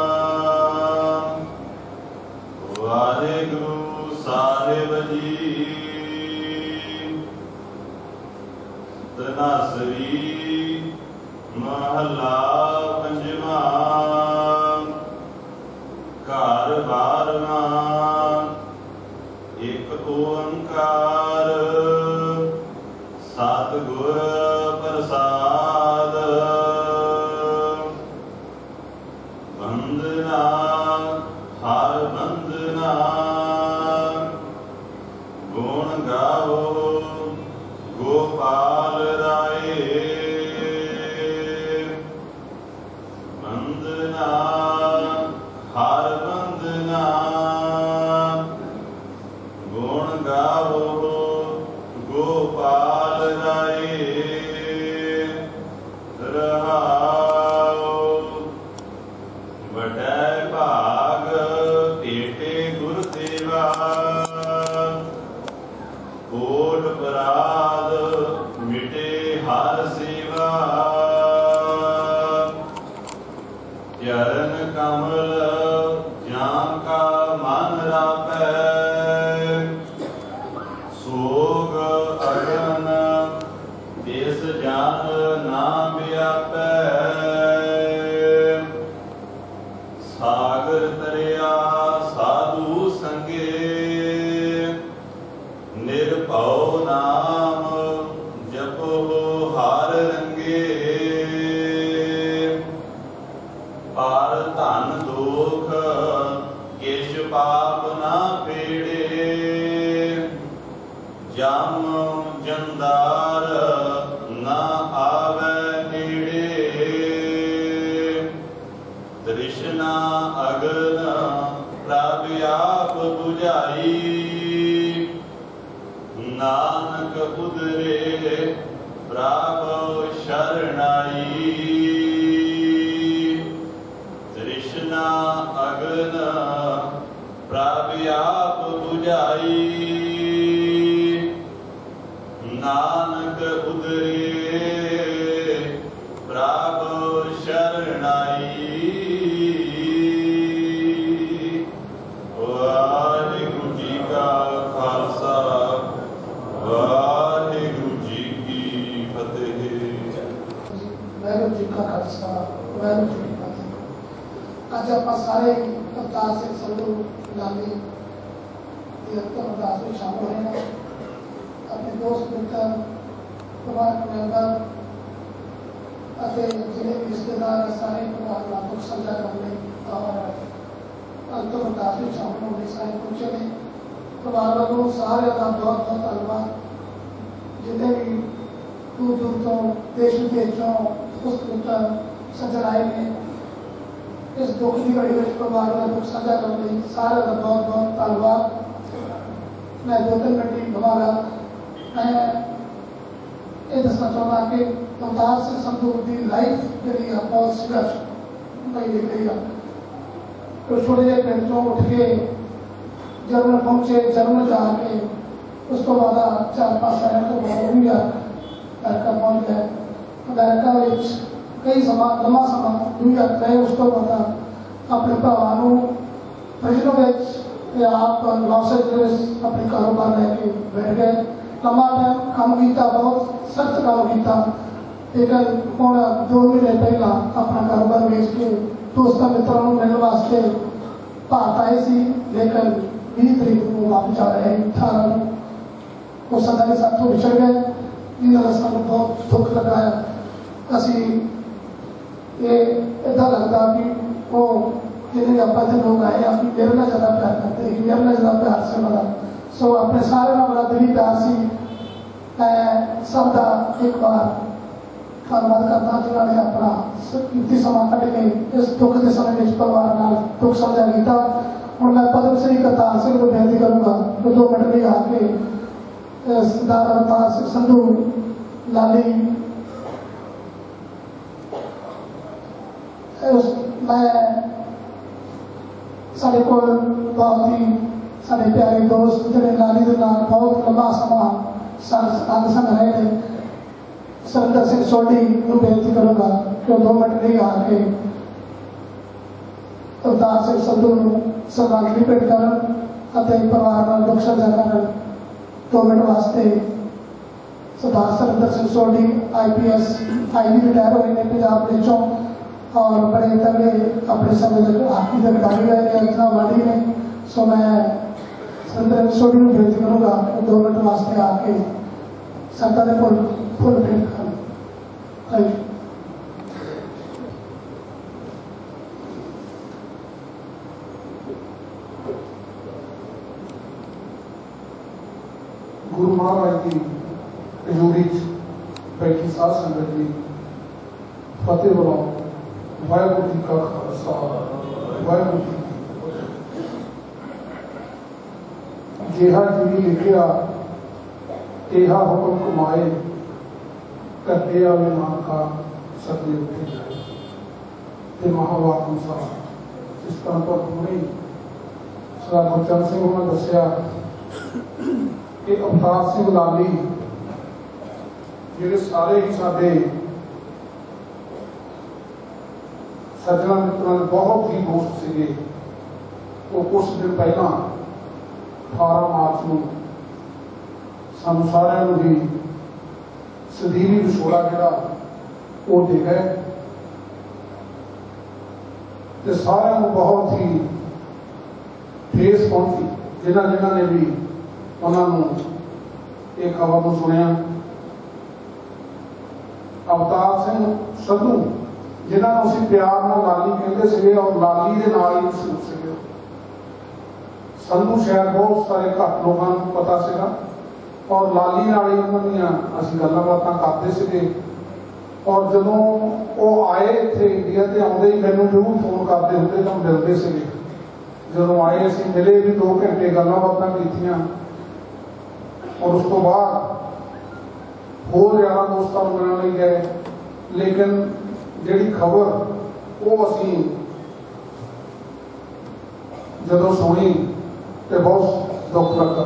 ਵਾਹਿਗੁਰੂ ਸਾਹਿਬ ਜੀ ਤਨਾਸਰੀ ਮਹਲਾ ਪੰਜਵਾਂ ਘਰ ਬਾਰਵਾਂ ਇੱਕ ਓੰਕਾਰ ਸਤਿਗੁਰ ਪ੍ਰਸਾਦ ਬੰਦਨਾ ਹਰ ਬੰਦਨਾ ਗੁਣ ਗਾਵੋ ਗੋਪਾਲ ਰਾਏ ਬੰਦਨਾ ਹਰ ਬੰਦਨਾ ਗੁਣ ਗਾਵੋ ਗੋਪਾਲ ਰਾਏ ਰਹਾਉ ਵਡੈ ਭਾਗ ਭੇਟੇ ਗੁਰ ਦੇਵਾ ਕੋਟ ਪਰਾਧ ਮਿਟੇ ਹਰ ਸੇਵਾ ਚਰਨ ਕਮਲ ਜਾਂ ਕਾ ਮਨ ਰਾਪੈ ਸੋਗ ਅਗਨ ਤਿਸ ਜਾਨ ਨਾ ਵਿਆਪੈ ਸਾਗਰ ਤਰਿਆ ਸਾਧੂ ਸੰਗੇ ਨਿਰਭਉ ਨਾਮ ਜਪੋ ਹਰ ਰੰਗੇ ਪਰ ਧਨ ਦੋਖ ਕਿਛ ਪਾਪ ਨਾ ਪੀੜੇ ਜਮ ਜੰਦਾਰ ਨਾ ਆਵੇ ਨੇੜੇ ਤ੍ਰਿਸ਼ਨਾ ਅਗਨ ਪ੍ਰਭ ਆਪ 부ਝਾਈ ਨਾਨਕ ਉਦਰੇ ਪ੍ਰਭ ਸ਼ਰਣਾਈ ਤ੍ਰਿਸ਼ਨਾ ਅਗਨ ਪ੍ਰਭ ਆਪ 부ਝਾਈ ਨਾਨਕ ਉਦਰੇ ਪ੍ਰਭ ਸ਼ਰਣਾਈ ਵਾਹਿਗੁਰੂ ਜੀ ਕਾ ਖਾਲਸਾ ਵਾਹਿਗੁਰੂ ਜੀ ਕੀ ਫਤਿਹ ਵਾਹਿਗੁਰੂ ਜੀ ਕਾ ਖਾਲਸਾ ਵਾਹਿਗੁਰੂ ਜੀ ਕੀ ਫਤਿਹ ਅੱਜ ਆਪਾਂ ਸਾਰੇ ਅਵਤਾਰ ਸਿੰਘ ਸੰਧੂ ਲਾਲੀ ਦੀ ਅਵਤਾਰ ਵਿੱਚ ਸ਼ਾਮਲ ਹੋਏ ਹਾਂ ਆਪਣੇ ਦੋਸਤ ਮਿੱਤਰ ਪਰਿਵਾਰ ਮੈਂਬਰ ਅਤੇ ਜਿਹੜੇ ਵੀ ਰਿਸ਼ਤੇਦਾਰ ਸਾਰੇ ਪਰਿਵਾਰ ਨਾਲ ਦੁੱਖ ਸਾਂਝਾ ਕਰਨ ਲਈ ਔਰ ਅੰਤਮ ਅਰਦਾਸ ਵਿੱਚ ਸ਼ਾਮਲ ਹੋਣ ਲਈ ਸਾਰੇ ਪਹੁੰਚੇ ਨੇ ਪਰਿਵਾਰ ਵੱਲੋਂ ਸਾਰਿਆਂ ਦਾ ਬਹੁਤ ਬਹੁਤ ਧੰਨਵਾਦ ਜਿੰਨੇ ਵੀ ਦੂਰ ਦੂਰ ਤੋਂ ਦੇਸ਼ ਵਿਦੇਸ਼ ਤੋਂ ਦੋਸਤ ਮਿੱਤਰ ਸੱਜਣ ਆਏ ਨੇ ਇਸ ਦੁੱਖ ਦੀ ਘੜੀ ਵਿੱਚ ਪਰਿਵਾਰ ਨਾਲ ਦੁੱਖ ਸਾਂਝਾ ਕਰਨ ਲਈ ਸਾਰਿਆਂ ਦਾ ਬਹੁਤ ਬਹੁਤ ਧੰਨਵਾਦ ਮੈਂ 2-3 ਮਿੰਟ ਦੁਬਾਰਾ ਮੈਂ ਇਹ ਦੱਸਣਾ ਚਾਹੁੰਦਾ ਕਿ ਅਵਤਾਰ ਸਿੰਘ ਸੰਧੂ ਦੀ ਲਾਈਫ ਜਿਹੜੀ ਆ ਬਹੁਤ ਸੰਘਰਸ਼ ਭਰੀ ਰਹੀ ਆ ਉਹ ਛੋਟੇ ਜਿਹੇ ਪਿੰਡ ਤੋਂ ਉੱਠ ਕੇ ਜਰਮਨ ਪਹੁੰਚੇ ਜਰਮਨ ਜਾ ਕੇ ਉਸ ਤੋਂ ਬਾਅਦ 4-5 ਸਾਲਾਂ ਤੋਂ ਬਾਅਦ ਨਿਊਯਾਰਕ ਪਹੁੰਚ ਗਏ अमेरिका में कई लंबा समा न्यूयॉर्क रहे। उस तो बाद अपने भावों फ्रिजनों में आप लॉस एंजलिस अपने कारोबार लेके बैठ गए। लंबा टाइम काम किया, बहुत सख्त काम किया, लेकिन हूँ 2 महीने पहला अपना कारोबार बेच के दोस्तों मित्रों को मिलने वास्ते भारत आए सी, लेकिन 20 तरीक को वापस जा रहे हैं 18 को। वो सदा के साथों विछड़ गए, जिन्होंने सानू बहुत दुख लगाया। असी ये इदा लगता कि वो जिन्हें आप लोग आए आप मेरे ना ज़्यादा प्यार करते हैं, मेरे ना ज़्यादा प्यार से वाला। सो अपने सारे ना बड़ा दिली प्यार सी। मैं सबका एक बार धन्यवाद करता जिन्होंने अपना कीमती समा कट के इस दुख के समय में परिवार नाल दुख साझा किया। और मैं पद्म श्री करतार सिंह को बेनती करूँगा कि 2 मिनट में आके सरदार अवतार सिंह संधू लाली मैं साढ़े को बहुत ही साढ़े प्यारे दोस्त जिन्हें लाली के नाल बहुत लंबा समा संग संग रहे थे, सरिंदर सिंह सोढ़ी को बेनती करूँगा कि 2 मिनट नहीं आके अवतार सिंह संधू श्रद्धांजलि भेंट कर परिवार नाल दुख साझा कर 2 मिनट वास्ते। Sardar Sarinder Singh Sodhi IPS IG retire हुए ने पंजाब विचों और बड़े तगड़े अपने समय हाकी के खिडारी रहे हैं, अर्चना वाड़ी ने। सो मैं सरिंदर सिंह सोढ़ी को बेनती करूँगा कि 2 मिनट वास्ते आके संगत के फुल भेंट कर। गुरु महाराज की हजूरी बैठी साध संगत जी फतेह बोलो। वाहिगुरू जी का खालसा, वाहिगुरू जी की। जेहा जी लिखिया एहा हुक्म कमाए, करते आवे नानका सदे उठे जाए। ते महावाक अनुसार इस तरह पर पूरी सरदार गुरचरण सिंह उन्होंने दसिया कि अवतार सिंह लाली जिहड़े सारे ही साडे सज्जना मित्रों के बहुत ही दोस्त सीगे। वो कुछ दिन पहला 18 मार्च को सानू सारिਆਂ ਨੂੰ भी सदीवी विछोड़ा जिहड़ा वो दे गए ते सारिਆਂ ਨੂੰ बहुत ही ठेस पहुंची। जिन्हां जिन्हां ने भी उन्होंने एक खबर को सुनिया। अवतार सिंह संधू जिन्होंने असीं प्यार नाल लाली कहते थे और लाली के नाल ही मशहूर थे। संधू शायद बहुत सारे घट लोगों को पता सीगा और लाली नाल ही उन्होंने असीं गल्लां बातां करते थे। और जदों वो आए इत्थे इंडिया ते आउंदे ही मैनूं जरूर फोन करते होंदे तां मिलदे सीगे। जदों आए असीं मिले भी 2 घंटे गल्लां बातां कीतियां और उस तो बाद होर यारा दोस्तों को मिलने नहीं गए। लेकिन जिहड़ी खबर वो असीं जदों सुनी तो बहुत दुख लगा।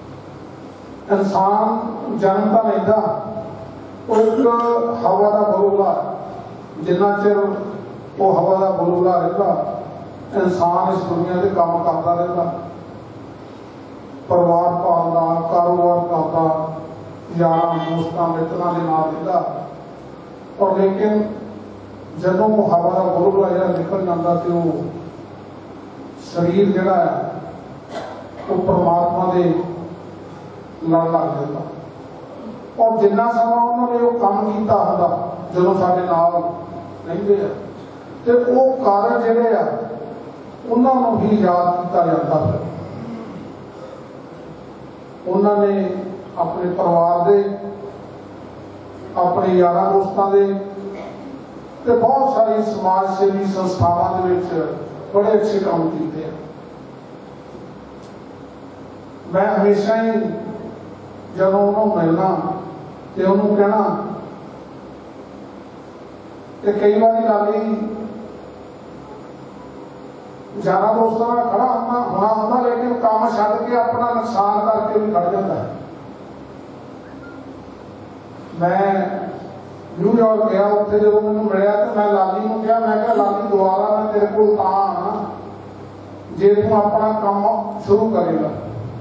इंसान जन्म तो लैंदा एक हवा का बुलबुला, जिन्ना चिर वो हवा का बुलबुला रहिंदा इंसान इस दुनिया से काम करता रहिंदा, परिवार पालदा, कारोबार करता, यारां दोस्तां मित्रां दे नाल रहिंदा। और लेकिन जदों हवा का बुलबुला जिहड़ा निकल जांदा ते वो शरीर जिहड़ा है वो परमात्मा दे लड़ लग जाता। और जिन्ना समा उन्होंने वो काम किया होंदा जदों साडे नाल रहिंदे आ ते वो कार्य जिहड़े आ उन्हां नूं ही याद किया जाता है। उन्होंने अपने परिवार दे, अपने यारां दोस्तां दे ते बहुत सारी समाज सेवी संस्थावां दे विच बड़े अच्छे काम किए हैं। मैं हमेशा ही जब उन्होंने मिलना तो उन्होंने कहना कि कई बार लाली यारा दोस्तों में खड़ा होना होता लेकिन काम छड्ड के अपना नुकसान करके भी खड़ जाता है। मैं न्यूयॉर्क गया, उत्थे जब मैनूं मिलिया तो मैं लाली नूं कहा, मैं कहा लाली दोबारा मैं तेरे कोल तां आना जे तूं अपना काम शुरू करेगा।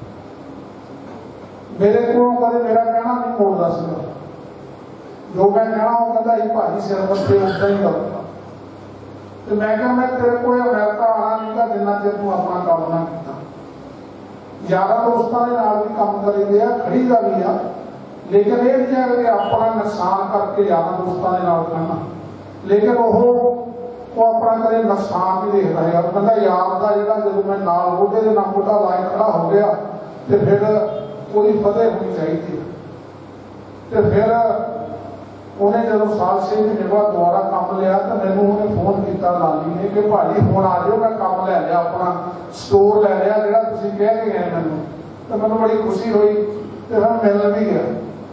मेरे को कदे मेरा कहना नहीं मोड़दा सीगा, जो मैं कहना वो कहता ही भाजी सिर बत्ते उदा ही करूँगा। तो मैं कहा मैं तेरे को अमेरिका आना नहीं जिन्ना चਿਰ तू अपना काम ना किया। यारा दोस्तों के नाल भी काम करेंगे खड़ी का भी आ, लेकिन ये नहीं है कि अपना नुकसान करके यारा दोस्तों के नाल करना, लेकिन वो अपना कदे नुकसान नहीं देखता है। कहता यार का जो जब मैं नाल मोढे के नाल मोढा लाए खड़ा हो गया तो फिर कोई फतेह होनी चाहिए। तो फिर उन्हें जो साल 6 महीने बाद दोबारा काम लिया तो मैंने उन्हें फोन किया लाली ने कि भाजी फोन आ जाओ, मैं काम लै लिया, अपना स्टोर लै लिया जो तुम कह के गए मैनू। तो मैंने बड़ी खुशी हुई तो फिर मिलने भी गया,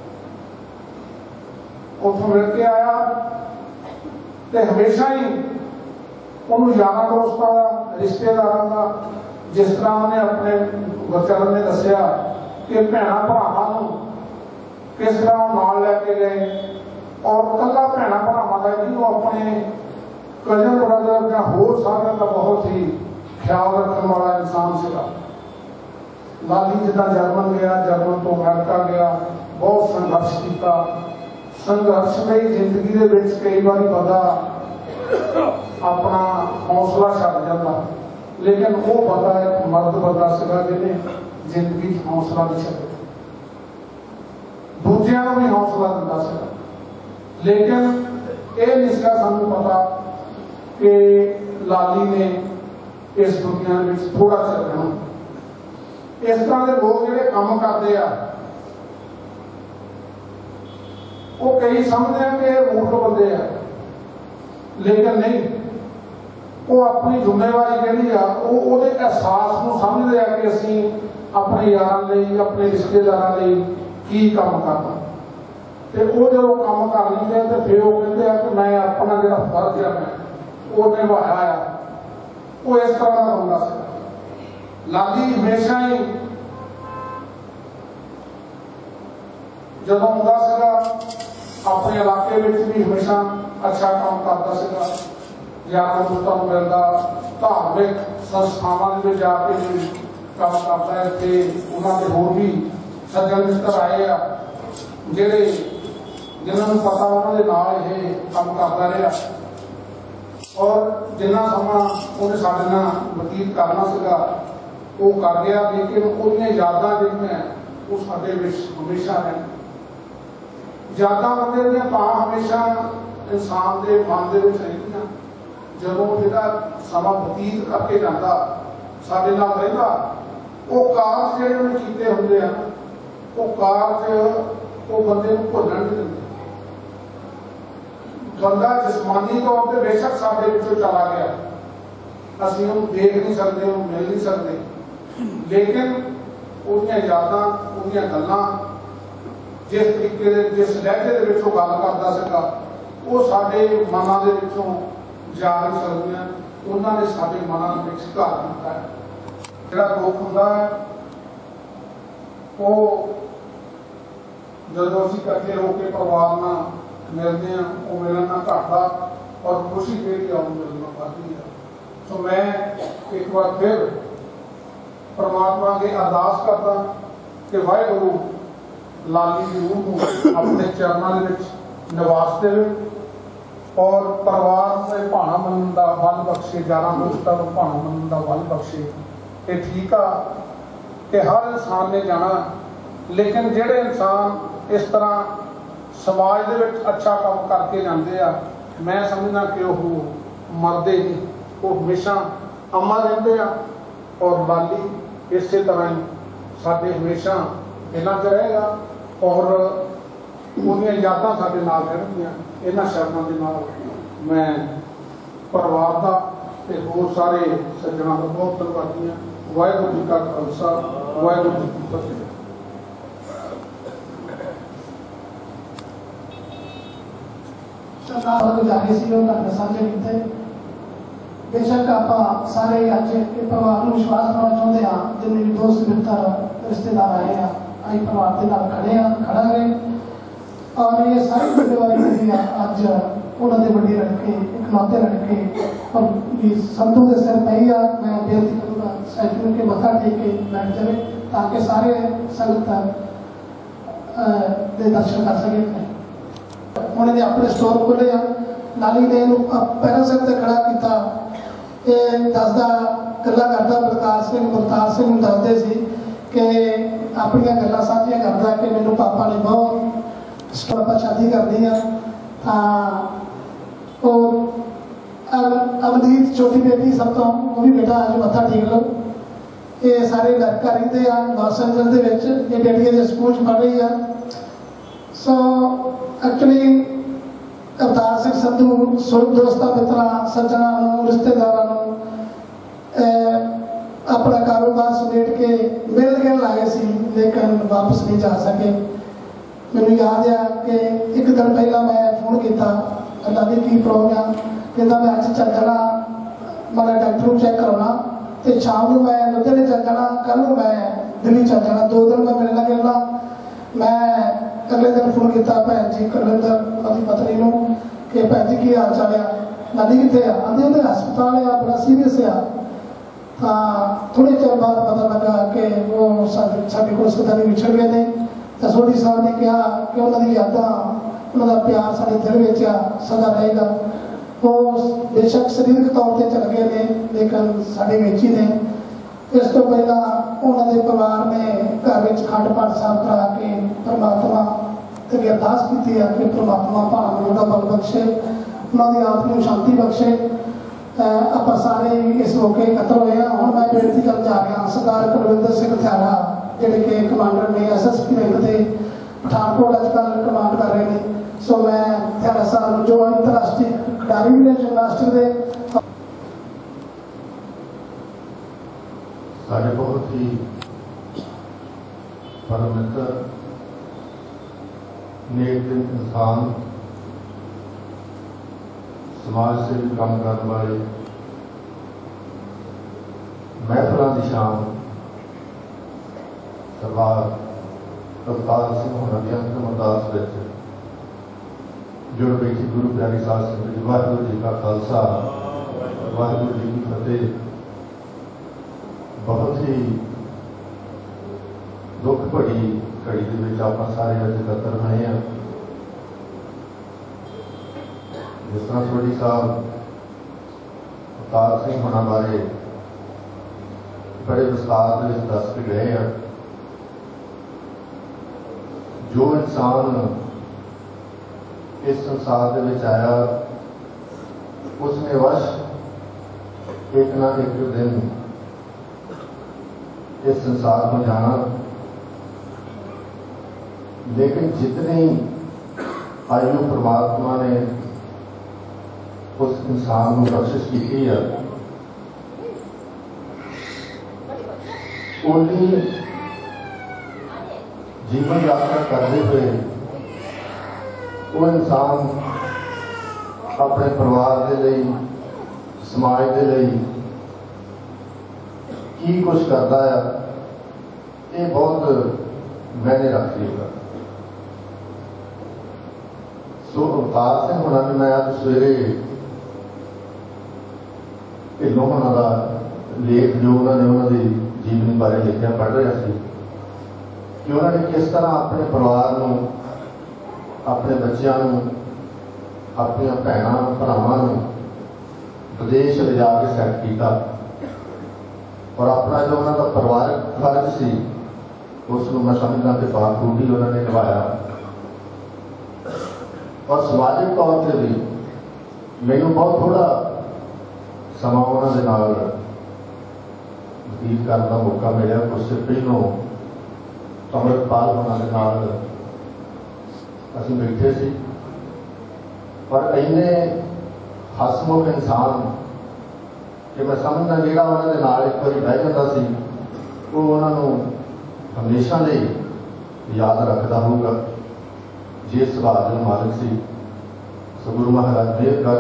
उतों मिल के आया तो हमेशा ही उन्होंने यारा दोस्तों का रिश्तेदारों का जिस तरह उन्हें अपने गुरचरण ने दसिया कि भैन भरावां किस तरह नाल लैके गए, और कला भैन भरावां का नहीं वो अपने कजन ब्रदर या होर सारियां का बहुत ही ख्याल रखने वाला इंसान सीगा। लाली जिदा जर्मन गया, जर्मन तो अमेरिका गया, बहुत संघर्ष किया। संघर्ष में जिंदगी के विच कई बार बंदा अपना हौसला छड्ड जाता, लेकिन वो बंदा एक मर्द बंदा सीगा जिन्हें जिंदगी हौसला नहीं छड्डिया, दूजियां नूं भी हौसला दिंदा सीगा। लेकिन ये नहीं सीगा सानूं पता कि लाली ने इस दुनिया में थोड़ा चिर रहना। इस तरह के लोग जिहड़े काम करते आ वो कई समझते हैं कि मूर्ख बंदे आ, लेकिन नहीं, वो अपनी जिम्मेवारी जिहड़ी आ वो एहसास को समझते हैं कि असीं अपने यारां लई अपने रिश्तेदारां लई की काम करना। तो वो जो काम कर लेंगे तो फिर वो कहते हैं कि मैं अपना जो फर्ज है मैं वो निभाया है। वो इस तरह का बंदा से लाली हमेशा ही जदों आउंदा सीगा अपने इलाके में भी हमेशा अच्छा काम करता सीगा, यार दोस्तों को मिलता, धार्मिक संस्थावां में जाके भी काम करता है। ते उन्होंने होर भी सज्जन मित्र आए आ जिहड़े जिन्होंने पता उन्होंने नाल ये काम करता रहा, और जिन्ना समा उन्हें साडे नाल बतीत करना सीगा वो कर गया। लेकिन उन्हें यादां जिहड़ियां वो साडे विच हमेशा है। यादां बंदे दियां तां हमेशा इंसान के मन दे विच रहिंदियां जदों जिहड़ा समा बतीत करके जांदा साडे नाल रहिंदा, वो कारज जिहड़े उन्हें कीते हुंदे आ वो कारज वो बंदे नूं भुल्लण नहीं दिंदे। बंदा जिसमानी तौर पर बेशक साडे विचों चला गया, असीं उहनूं देख नहीं सकते, उहनूं मिल नहीं सकते, लेकिन उहदियां यादां उहदियां गल्लां जिस तरीके दे जिस लहजे दे विचों गल करदा सीगा वो साडे मनां दे विचों जा नहीं सकदियां। उन्हां ने साडे मनां दे विच घर कीता है। जिहड़ा दुख हुंदा है वो जदों असीं इकट्ठे होकर परिवार नाल मिलते हैं वो मिलना घटता और खुशी फिर आउं मिलना बढ़ती है। तो मैं एक बार फिर परमात्मा के अरदास करता कि वाहिगुरू लाली की रूह को अपने चरणों के निवास दे और परिवार में भाणा मनन का बल बख्शे, यारां दोस्तां नूं भाणा मनन का बल बख्शे। ये ठीक आ कि हर इंसान ने जाना, लेकिन जिहड़े इंसान इस तरह समाज दे विच अच्छा काम करके जाते आ, मैं समझना कि वह मरदे नहीं, वो हमेशा अमर रहिंदे आ। और लाली इस तरह ही साडे हमेशा इन्हां च रहेगा और उन्हें यादां साडे नाल रहणगीआं। इन्हां शब्दां दे नाल मैं परिवार का ते होर सारे सज्जणां दा बहुत धन्नवादी हां। वाहिगुरू जी का खालसा, वाहिगुरू जी की फतेह। साझे किए बेशक आप सारे अज परिवार को विश्वास करना चाहते हैं, जिन्हें भी दोस्त मित्र रिश्तेदार आए हैं, अं परिवार के नाल खड़े हैं, खड़ा गए और ये सारी जिम्मेवारी जी अज उन्होंने बड़े लड़के इकलौते लड़के और संतों के सिर पई आ। मैं बेनती करूँगा सैकड़ों के मथा टेक के बैठ जाए ताकि सारे संगत दे दर्शन कर सके। उन्होंने अपने स्टोर खोले लाली ने पैरों सिर ते खड़ा किया। ये दसदा गल्लां करदा बलकार सिंह दसदे सी कि अपनियां गल्लां साझियां करदा कि मैनूं पापा ने बहुत पापा शादी करनी है तो अवनीत छोटी बेटी सब तो वो भी बेटा आज मत्था टेक लो। ये सारे घर ही थे लॉस एंजल्स ये बेटियां के स्कूल पढ़ रही है। सो एक्चुअली अवतार सिंह संधू दोस्तों मित्रों सज्जनों रिश्तेदारों अपना कारोबार समेट के मिल गए लाए सी लेकिन वापस नहीं जा सके। मैंने याद है कि एक दिन पहला मैं फोन किया लाली की प्रॉब्लम कहता मैं अच चल जाना मैं डॉक्टर चेक करवाना तो शाम को मैं लुधियाने चल जाना कल मैं दिल्ली चल जाना 2 दिन मैं मिलना गिलना। मैं अगले दिन फोन किया भैन जी कुलविंदर अपनी पत्नी को कि भैन जी की हाल चाल है लाली कितने आते उन्हें हस्पताल है बड़ा सीरियस है। थोड़े चर बाद पता लगा कि वो साढ़े को रिश्तेदारी विछड़ गए थे। तो सोढ़ी साहब ने कहा कि उन्होंने यादां उन्होंने प्यार साढ़े दिल में सदा रहेगा। वो बेशक शरीरक तौर पर चल गए हैं लेकिन साढ़े विच ही ने। इस तो पहला उन्होंने परिवार ने घर में खंड पाठ साहब करा के परमात्मा अगे अरदास की है कि परमात्मा भावना का बल बख्शे उन्होंने आत्मा शांति बख्शे। आप सारे इस मौके इकट्ठे हुए हैं। हम मैं बेनती कर जा रहा सरदार कुलविंदर सिंह थियाड़ा जिहड़े कि कमांडर ने SSP रैंक से पठानकोट अजकल कमांड कर रहे हैं। सो मैं थियाड़ा साहब जो अंतरराष्ट्रीय खिडारी भी ने जिमनास्टिक के साढ़े बहुत ही परम मित्र नेक इंसान समाज से भी काम करने वाले महफलों की शान सरदार अवतार सिंह होना की अंतिम अरदास जुड़ बैठी गुरु प्यारी साध संगत जी वाहिगुरू जी का खालसा वाहिगुरू जी की फतेह। बहुत ही दुख भरी घड़ी के आप सारे अज इकट्ठे होए हैं। जिस तरह सोढ़ी साहब अवतार सिंह होना बारे बड़े विस्तार में दस के गए हैं। जो इंसान इस संसार में आया उसने वश एक ना एक दिन इस संसार को जाना। लेकिन जितनी आयु परमात्मा ने उस इंसान को बख्शिश की है उन्हीं जीवन यात्रा करते हुए वो इंसान अपने परिवार के लिए समाज के लिए की कुछ करता है ये बहुत मैंने रखती होगा। सो अवतार सिंह होना ने मैं अज सवेरे ढिल्लों होना का लेख जो उन्होंने उन्होंने जीवनी बारे लिखा पढ़ रहा सी कि उन्होंने किस तरह अपने परिवार को अपने बच्चों अपन भैनों भरावां विदेश ले जाके सैट किया और अपना जो उन्होंने परिवारक फर्ज सी उसको मैं समझना कि बाखूबी उन्होंने निभाया। और समाजिक तौर पर भी मैनू बहुत थोड़ा समा उन्होंने व्यतीत करने का मौका मिला। कुछ पहलों अमृतपाल होने असीं बैठे सी पर इन्ने हसमुख इंसान कि मैं समझना जोड़ा उन्होंने एक बार बह जाता सी वो उन्होंने हमेशा लिए याद रखता होगा जिस सुभाव के मालिक सी। सो गुरु महाराज मेहर कर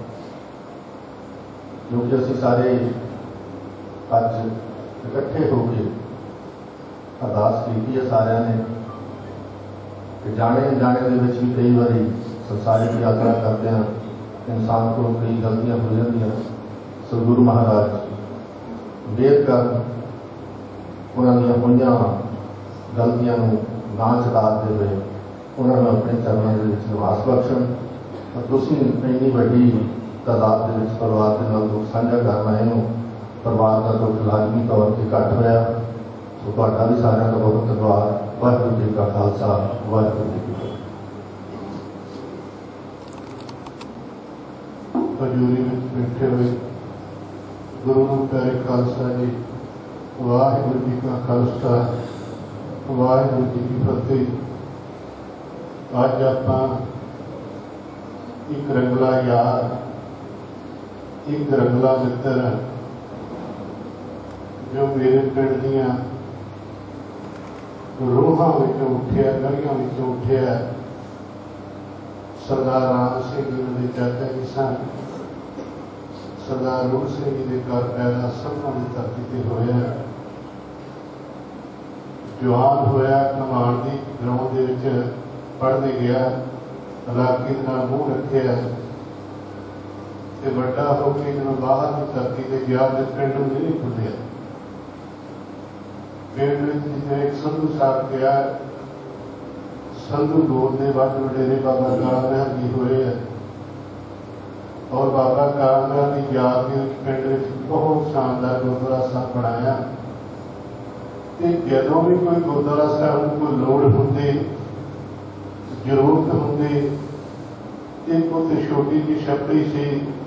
क्योंकि असीं सारे अज इकट्ठे होकर अरदास की है सारिਆਂ ने कि जाने अनजाने के विच भी कई बारी संसारिक यात्रा करते हैं इंसान को कई गलतियां हो जाती। सो गुरु महाराज वेद कर उन्होंने होइयां गलतियां ना चटाते हुए उन्होंने अपने चरणों के निवास बख्शन। तुसीं इन्नी वड्डी तादाद के परिवार के नाल दुख साझा करना है, परिवार का दुख लाजमी तौर पर घट होया। सो तुहाडा भी सारिआं दा बहुत धन्नवाद। वाहिगुरू जी का खालसा, वाहिगुरू जी की फतेह। हजूरी में बैठे हुए गुरु प्यारे खालसा जी, वाहिगुरू जी का खालसा, वाहिगुरू जी की फतेह। अज आपां एक रंगला यार, एक रंगला मित्र जो मेरे पिंड दियां रूहां विचों उठिया, गलियां विचों उठिया, सरदार राम सिंह जी के चाचा जी सन। सरदार रूप सिंह जी के घर पैदा सबनों की धरती से होया। जवान होया कमान की ग्राउंड के पढ़ने गया, इलाके मुँह रखे, वड्डा होकर जो बाहर की धरती से गया तो पिंड में नहीं खुलिया। पिंड में एक संधू साहब गया, संधू गोर के वड वडेरे बाबा काला महल जी हुए है और बाबा काला महल की याद में पिंड में बहुत शानदार गुरुद्वारा साहब बनाया। जदों भी कोई गुरुद्वारा साहब को लोड़ होंदी, जरूरत होंदी, एक उत्ते छोटी जी छपड़ी सी।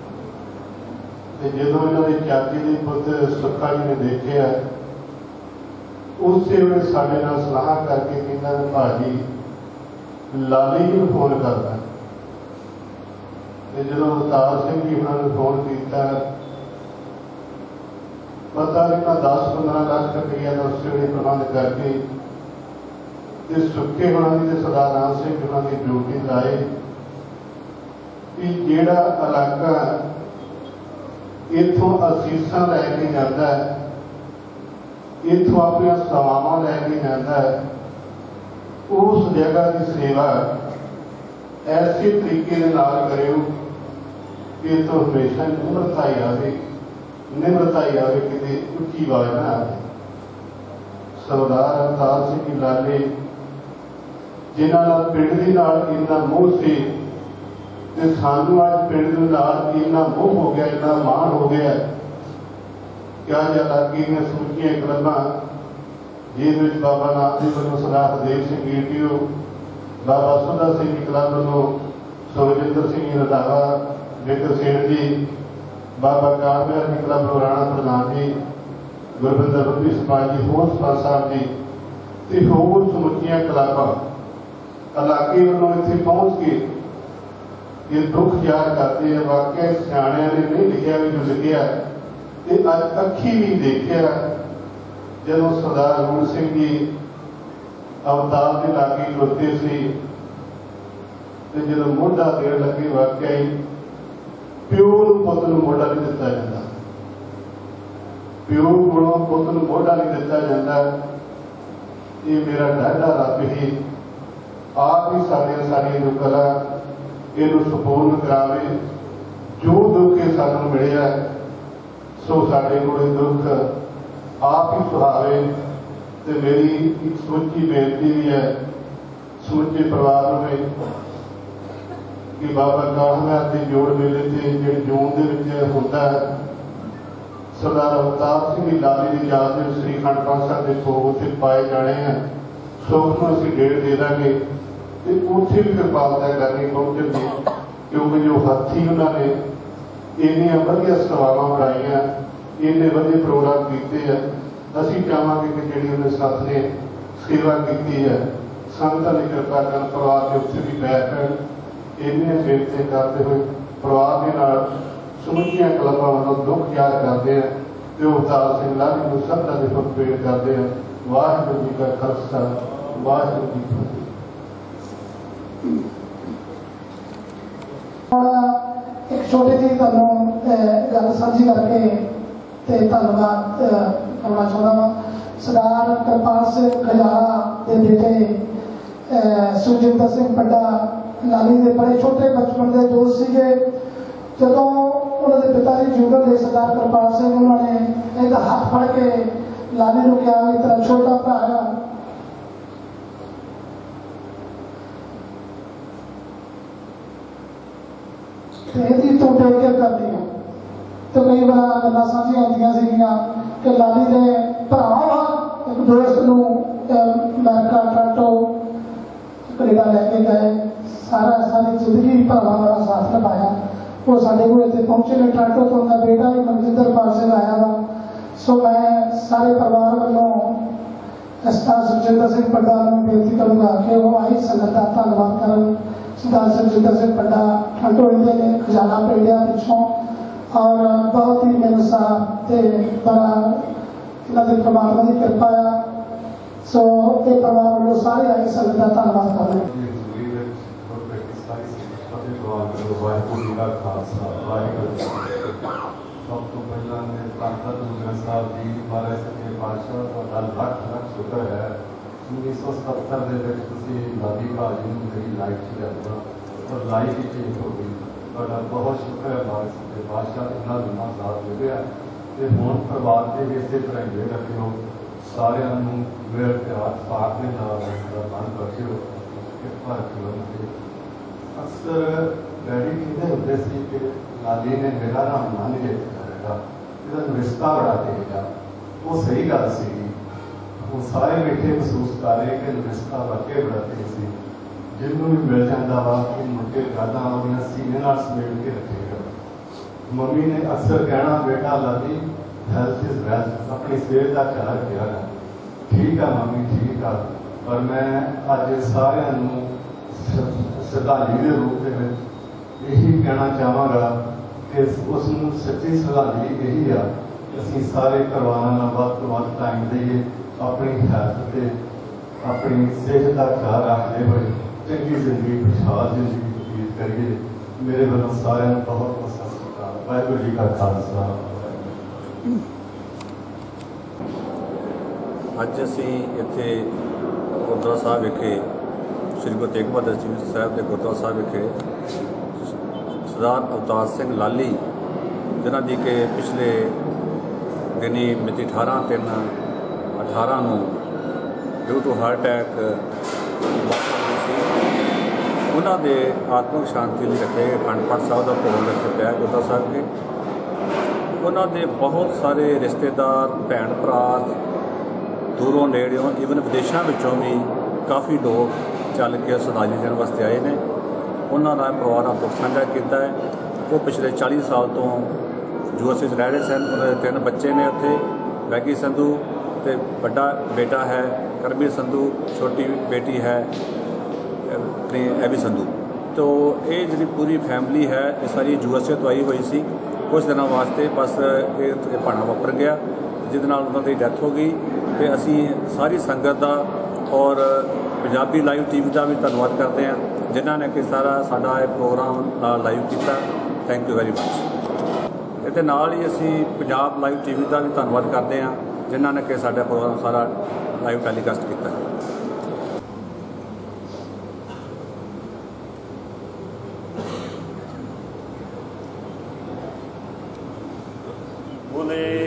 जदों इन्हों के चाचे के पुत्र सुखा जी ने देखा, उस वे साढ़े नाल सलाह करके कहना भाजी लाली जी फोन करता। जो अवतार सिंह जी उन्होंने फोन किया, पता नहीं 10-15 लाख रुपया का उस वे प्रबंध करके सुखे उन्होंने सरदार राम सिंह उन्होंने ड्यूटी लाए कि जेड़ा इलाका इथों असीसा लैके जाता है, इथों अपन सवावां लैके जाता है, उस जगह की सेवा ऐसे तरीके करो कि तो हमेशा निम्रता ही आए, निम्रता ही आए, कि उच्ची आवाज ना आए। सरदार अवतार सिंह जी लाले जिन्होंने पिंड के नाल इन्ना मोह से सानू अज पिंड के नाल इन्ना मोह हो गया, इन्ना मान हो गया। क्या इलाके ने समूचिया क्लबां जिस बाबा नामदेव वालों सरदार हरदेव सिंह ईटीओ, बाबा सुधा सिंह क्लब वालों सुरजिंदर सिंह रंधावा, विकर सेठ जी, बाबा कालमेर जी क्लब राणा प्रधान जी, गुरबिंदर रब्बी सरपंच जी, होर सरपंच साहब जी, तो होर समूचिया क्लबां इलाके वालों इत्थे पहुँच के ये दुख जार करते हैं। वाकई सियाणियां ने नहीं लिखा भी जो लिखा, तो अज अखी भी देखा जदों सरदार रूप सिंह जी अवतार के लागे खलोते सी, जो मोढा देण लगे, वाकई प्यो पुत नूं मोढा नहीं दिता जाता, प्यो कोलों पुत नूं मोढा नहीं दिता जाता। ये मेरा डाढ़ा रब ही आप ही सारिया जो कला इनू संपूर्ण करावे। जो दुख ये सानू मिलिया सो साडे कोल दुख आप ही सुहावे। तो मेरी एक समुची बेनती भी है समुचे परिवार में कि बाबा कालमेर के जोड़ मेले से जो जून के होता है, सरदार अवतार सिंह लाली की याद में श्री अखंड पाठ साहिब के भोग उत्थे पाए जाने हैं। सुख में असीं डेढ़ दे देंगे, उत्थे भी कृपालता करनी पहुंचेगी, क्योंकि जो हाथी उन्होंने इन्नियां वधिया सभावां बनाईयां, इन्ने वधिया प्रोग्राम किए हैं। असीं चाहांगे कि जिहड़ी उन्हें साथ ने सेवा की है, संगतां की कृपा कर परिवार के उत्थे भी बैठण। इन्नियां बेनतियां करते हुए परिवार के नाल समुचिया क्लबां वालों दुख याद करते हैं तो अवतार सिंह लाली को श्रद्धा के फुल पेट करते हैं। वाहिगुरू जी का खालसा, वाहिगुरू जी की फतेह। एक छोटी जी गल साझी करके धन्यवाद करना चाहता वा। सरदार कृपाल सिंह खजारा के बेटे ਸੁਖਜਿੰਦਰ ਸਿੰਘ ਪੱਡਾ ਲਾਲੀ ਦੇ ਬੜੇ ਛੋਟੇ ਬਚਪਨ ਦੇ ਦੋਸਤ ਸੀਗੇ। ਜਦੋਂ ਉਹਨਾਂ ਦੇ ਪਿਤਾ ਜੀ ਜੁਗਲ ਦੇ ਸਰਦਾਰ ਕਿਰਪਾਲ ਸਿੰਘ ਉਹਨਾਂ ਨੇ ਇਹਦਾ ਹੱਥ ਫੜ ਕੇ ਲਾਲੀ ਨੂੰ ਕਿਹਾ ਵੀ ਤੇਰਾ ਛੋਟਾ ਭਰਾ ਆ ਤੇ ਇਹਦੀ ਤੂੰ ਟੇਕ ਕੇ ਕਰਦੀ ਆ। ਤੇ ਕਈ ਵਾਰ ਗੱਲਾਂ ਸਾਂਝੀਆਂ ਹੁੰਦੀਆਂ ਸੀਗੀਆਂ ਕਿ ਲਾਲੀ ਦੇ ਭਰਾ ਇੱਕ ਦੋਸਤ ਨੂੰ ਅਮਰੀਕਾ ਟੋਰਾਂਟੋ ਕੈਨੇਡਾ ਲੈ ਕੇ ਗਏ। ਸਾਰੀ ਜ਼ਿੰਦਗੀ ਭਰਾਵਾਂ ਵਾਲਾ ਸਾਥ ਨਿਭਾਇਆ। ਉਹ ਸਾਡੇ ਕੋਲ ਇੱਥੇ ਪਹੁੰਚੇ ਨੇ। ਟੋਰਾਂਟੋ ਤੋਂ ਦਾ ਬੇਟਾ ਵੀ ਮਨਜਿੰਦਰ ਪਾਲ ਸਿੰਘ ਆਇਆ ਵਾ। ਸੋ ਮੈਂ ਸਾਰੇ ਪਰਿਵਾਰ ਵੱਲੋਂ ਸਰਦਾਰ ਸੁਖਜਿੰਦਰ ਸਿੰਘ ਪੱਡਾ ਨੂੰ ਬੇਨਤੀ ਕਰੂੰਗਾ ਕਿ ਉਹ ਆਈ ਸੰਗਤ ਦਾ ਧੰਨਵਾਦ ਕਰਨ। ਸਰਦਾਰ ਸੁਖਜਿੰਦਰ ਸਿੰਘ ਪੱਡਾ ਟੋਰਾਂਟੋ ਇੰਡੀਆ ਦੇ ਖਜ਼ਾਨਾ ਪਿੰਡਿਆ ਪਿੱਛੋਂ ਔਰ ਬਹੁਤ ਹੀ ਮਿਲਨਸਾਰ ਤੇ ਬੜਾ ਇਹਨਾਂ ਦੇ ਪਰਮਾਤਮਾ ਦੀ ਕਿਰਪਾ ਆ। ਸੋ ਇਹ ਪਰਿਵਾਰ ਵੱਲੋਂ ਸਾਰੇ ਆਈ ਸੰਗਤ ਦਾ ਧੰਨਵਾਦ ਕਰਦੇ ਹਾਂ। ਵਾਹਿਗੁਰੂ ਜੀ ਕਾ ਖਾਲਸਾ ਵਾਹਿਗੁਰੂ ਜੀ ਕੀ ਫਤਿਹ। ਸਭ ਤੋਂ ਪਹਿਲਾਂ ਮੈਂ ਧੰਨ ਗੁਰੂ ਸਾਹਿਬ ਜੀ ਮਹਾਰਾਜ ਸੱਚੇ ਪਾਤਸ਼ਾਹ ਦਾ ਲੱਖ ਲੱਖ ਸ਼ੁਕਰ ਹੈ। 1977 ਦੇ ਵਿੱਚ ਤੁਸੀਂ ਲਾਡੀ ਭਾਜੀ ਨੂੰ ਮੇਰੀ ਲਾਈਫ 'ਚ ਲਿਆਂਦਾ ਔਰ ਲਾਈਫ ਹੀ ਚੇਂਜ ਹੋ ਗਈ। ਤੁਹਾਡਾ ਬਹੁਤ ਸ਼ੁਕਰ ਹੈ ਮਹਾਰਾਜ ਸੱਚੇ ਪਾਤਸ਼ਾਹ ਇੰਨਾ ਲੰਮਾ ਸਾਥ ਮਿਲਿਆ ਤੇ ਹੁਣ ਪਰਿਵਾਰ ਦੇ ਵੀ ਇਸੇ ਤਰ੍ਹਾਂ ਹੀ ਰੱਖਿਓ। ਸਾਰਿਆਂ ਨੂੰ ਮੇਰੇ ਪਿਆਰ ਸਾਥ ਦੇ ਨਾਲ ਮਨ ਬਖਸ਼ਿਓ ਕਿਰਪਾ ਰੱਖਿਓ। ਅਕਸਰ ਡੈਡੀ ਕਹਿੰਦੇ ਹੁੰਦੇ ਸੀ ਕਿ ਲਾਲੀ ਨੇ ਮੇਰਾ ਨਾਮ ਮੰਨ ਲਿਆ ਇਹਦਾ ਰਿਸ਼ਤਾ ਬੜਾ ਤੇਜ਼ ਆ। ਉਹ ਸਹੀ ਗੱਲ ਸੀਗੀ। ਉਹ ਸਾਰੇ ਬੈਠੇ ਮਹਿਸੂਸ ਕਰ ਰਹੇ ਕਿ ਰਿਸ਼ਤਾ ਵਾਕਈ ਬੜਾ ਤੇਜ਼ ਸੀ। ਜਿਹਨੂੰ ਵੀ ਮਿਲ ਜਾਂਦਾ ਵਾ ਕਿ ਮੁੰਡੇ ਗਾਦਾਂ ਉਹਦੀਆਂ ਸੀਨੇ ਨਾਲ ਸਮੇਟ ਕੇ ਰੱਖੇਗਾ। ਮੰਮੀ ਨੇ ਅਕਸਰ ਕਹਿਣਾ ਬੇਟਾ ਲਾਲੀ ਹੈਲਥ ਇਜ਼ ਵੈਲਥ, ਆਪਣੀ ਸਿਹਤ ਦਾ ਖਿਆਲ ਰੱਖਿਆ ਕਰ। ਠੀਕ ਆ ਮੰਮੀ ਠੀਕ ਆ। ਪਰ ਮੈਂ ਅੱਜ ਸਾਰਿਆਂ ਨੂੰ ਸ਼ਰਧਾਂਜਲੀ ਦੇ ਰੂਪ ਦੇ ਵਿੱਚ ਇਹੀ ਕਹਿਣਾ ਚਾਹਾਂਗਾ ਕਿ ਉਸ ਨੂੰ ਸੱਚੀ ਸ਼ਰਧਾਂਜਲੀ ਇਹੀ ਆ ਕਿ ਅਸੀਂ ਸਾਰੇ ਪਰਿਵਾਰਾਂ ਨਾਲ ਵੱਧ ਤੋਂ ਵੱਧ ਟਾਈਮ ਦੇਈਏ, ਆਪਣੀ ਹੈਲਥ ਤੇ ਆਪਣੀ ਸਿਹਤ ਦਾ ਖਿਆਲ ਰੱਖਦੇ ਹੋਏ ਚੰਗੀ ਜ਼ਿੰਦਗੀ ਖੁਸ਼ਹਾਲ ਜ਼ਿੰਦਗੀ ਬਤੀਤ ਕਰੀਏ। ਮੇਰੇ ਵੱਲੋਂ ਸਾਰਿਆਂ ਨੂੰ ਬਹੁਤ ਬਹੁਤ ਸਤਿ ਸ਼੍ਰੀ ਅਕਾਲ। ਵਾਹਿਗੁਰੂ ਜੀ ਕਾ ਖਾਲਸਾ। ਅੱਜ ਅਸੀਂ ਇੱਥੇ ਗੁਰਦੁਆਰਾ ਸਾਹਿਬ ਵਿਖੇ ਸ਼੍ਰੀ ਗੁਰੂ ਤੇਗ ਬਹਾਦਰ ਜੀ ਸਾਹਿਬ ਦੇ ਗੁਰਦੁਆਰਾ ਸਾਹਿਬ ਵਿਖੇ ਸਰਦਾਰ ਅਵਤਾਰ ਸਿੰਘ ਲਾਲੀ ਜਿਨ੍ਹਾਂ ਦੀ ਕਿ ਪਿਛਲੇ ਦਿਨੀ ਮਿਤੀ 18/3/18 ਨੂੰ ਡਿਊ ਟੂ ਹਾਰਟ ਅਟੈਕ ਸੀ। ਉਹਨਾਂ ਦੇ ਆਤਮਿਕ ਸ਼ਾਂਤੀ ਲਈ ਰੱਖੇ ਅਖੰਡ ਪਾਠ ਸਾਹਿਬ ਦਾ ਭੋਗ ਰੱਖਿਆ ਪਿਆ ਗੁਰਦੁਆਰਾ ਸਾਹਿਬ ਕੇ। ਉਹਨਾਂ ਦੇ ਬਹੁਤ ਸਾਰੇ ਰਿਸ਼ਤੇਦਾਰ ਭੈਣ ਭਰਾ ਦੂਰੋਂ ਨੇੜਿਓਂ ਈਵਨ ਵਿਦੇਸ਼ਾਂ ਵਿੱਚੋਂ ਵੀ ਕਾਫੀ ਲੋਕ ਚੱਲ ਕੇ ਸ਼ਰਧਾਂਜਲੀ ਦੇਣ ਵਾਸਤੇ ਆਏ ਨੇ। ਉਹਨਾਂ ਦਾ ਪਰਿਵਾਰ ਨਾਲ ਦੁੱਖ ਸਾਂਝਾ ਕੀਤਾ ਹੈ। ਉਹ ਪਿਛਲੇ 40 ਸਾਲ ਤੋਂ USA 'ਚ ਰਹਿ ਰਹੇ ਸਨ। ਉਹਨਾਂ ਦੇ 3 ਬੱਚੇ ਨੇ ਉੱਥੇ, ਵੈਗੀ ਸੰਧੂ ਤੇ ਵੱਡਾ ਬੇਟਾ ਹੈ ਕਰਮਵੀਰ ਸੰਧੂ, ਛੋਟੀ ਬੇਟੀ ਹੈ ਆਪਣੀ ਐਵੀ ਸੰਧੂ। ਤੋ ਇਹ ਜਿਹੜੀ ਪੂਰੀ ਫੈਮਿਲੀ ਹੈ ਇਹ ਸਾਰੀ USA ਤੋਂ ਆਈ ਹੋਈ ਸੀ ਕੁਝ ਦਿਨਾਂ ਵਾਸਤੇ। ਬਸ ਇਹ ਭਾਣਾ ਵਾਪਰ ਗਿਆ ਜਿਹਦੇ ਨਾਲ ਉਹਨਾਂ ਦੀ ਡੈਥ ਹੋ ਗਈ। ਤੇ ਅਸੀਂ ਸਾਰੀ ਸੰਗਤ ਦਾ ਔਰ ਪੰਜਾਬੀ ਲਾਈਵ TV ਦਾ ਵੀ ਧੰਨਵਾਦ ਕਰਦੇ ਹਾਂ ਜਿਨ੍ਹਾਂ ਨੇ ਕਿ ਸਾਰਾ ਸਾਡਾ ਇਹ ਪ੍ਰੋਗਰਾਮ ਲਾਈਵ ਕੀਤਾ। Thank you very much. ਇਹਦੇ ਨਾਲ ਹੀ ਅਸੀਂ ਪੰਜਾਬ ਲਾਈਵ TV ਦਾ ਵੀ ਧੰਨਵਾਦ ਕਰਦੇ ਹਾਂ ਜਿਨ੍ਹਾਂ ਨੇ ਕਿ ਸਾਡਾ ਪ੍ਰੋਗਰਾਮ ਸਾਰਾ ਲਾਈਵ ਟੈਲੀਕਾਸਟ ਕੀਤਾ। ਬੋਲੇ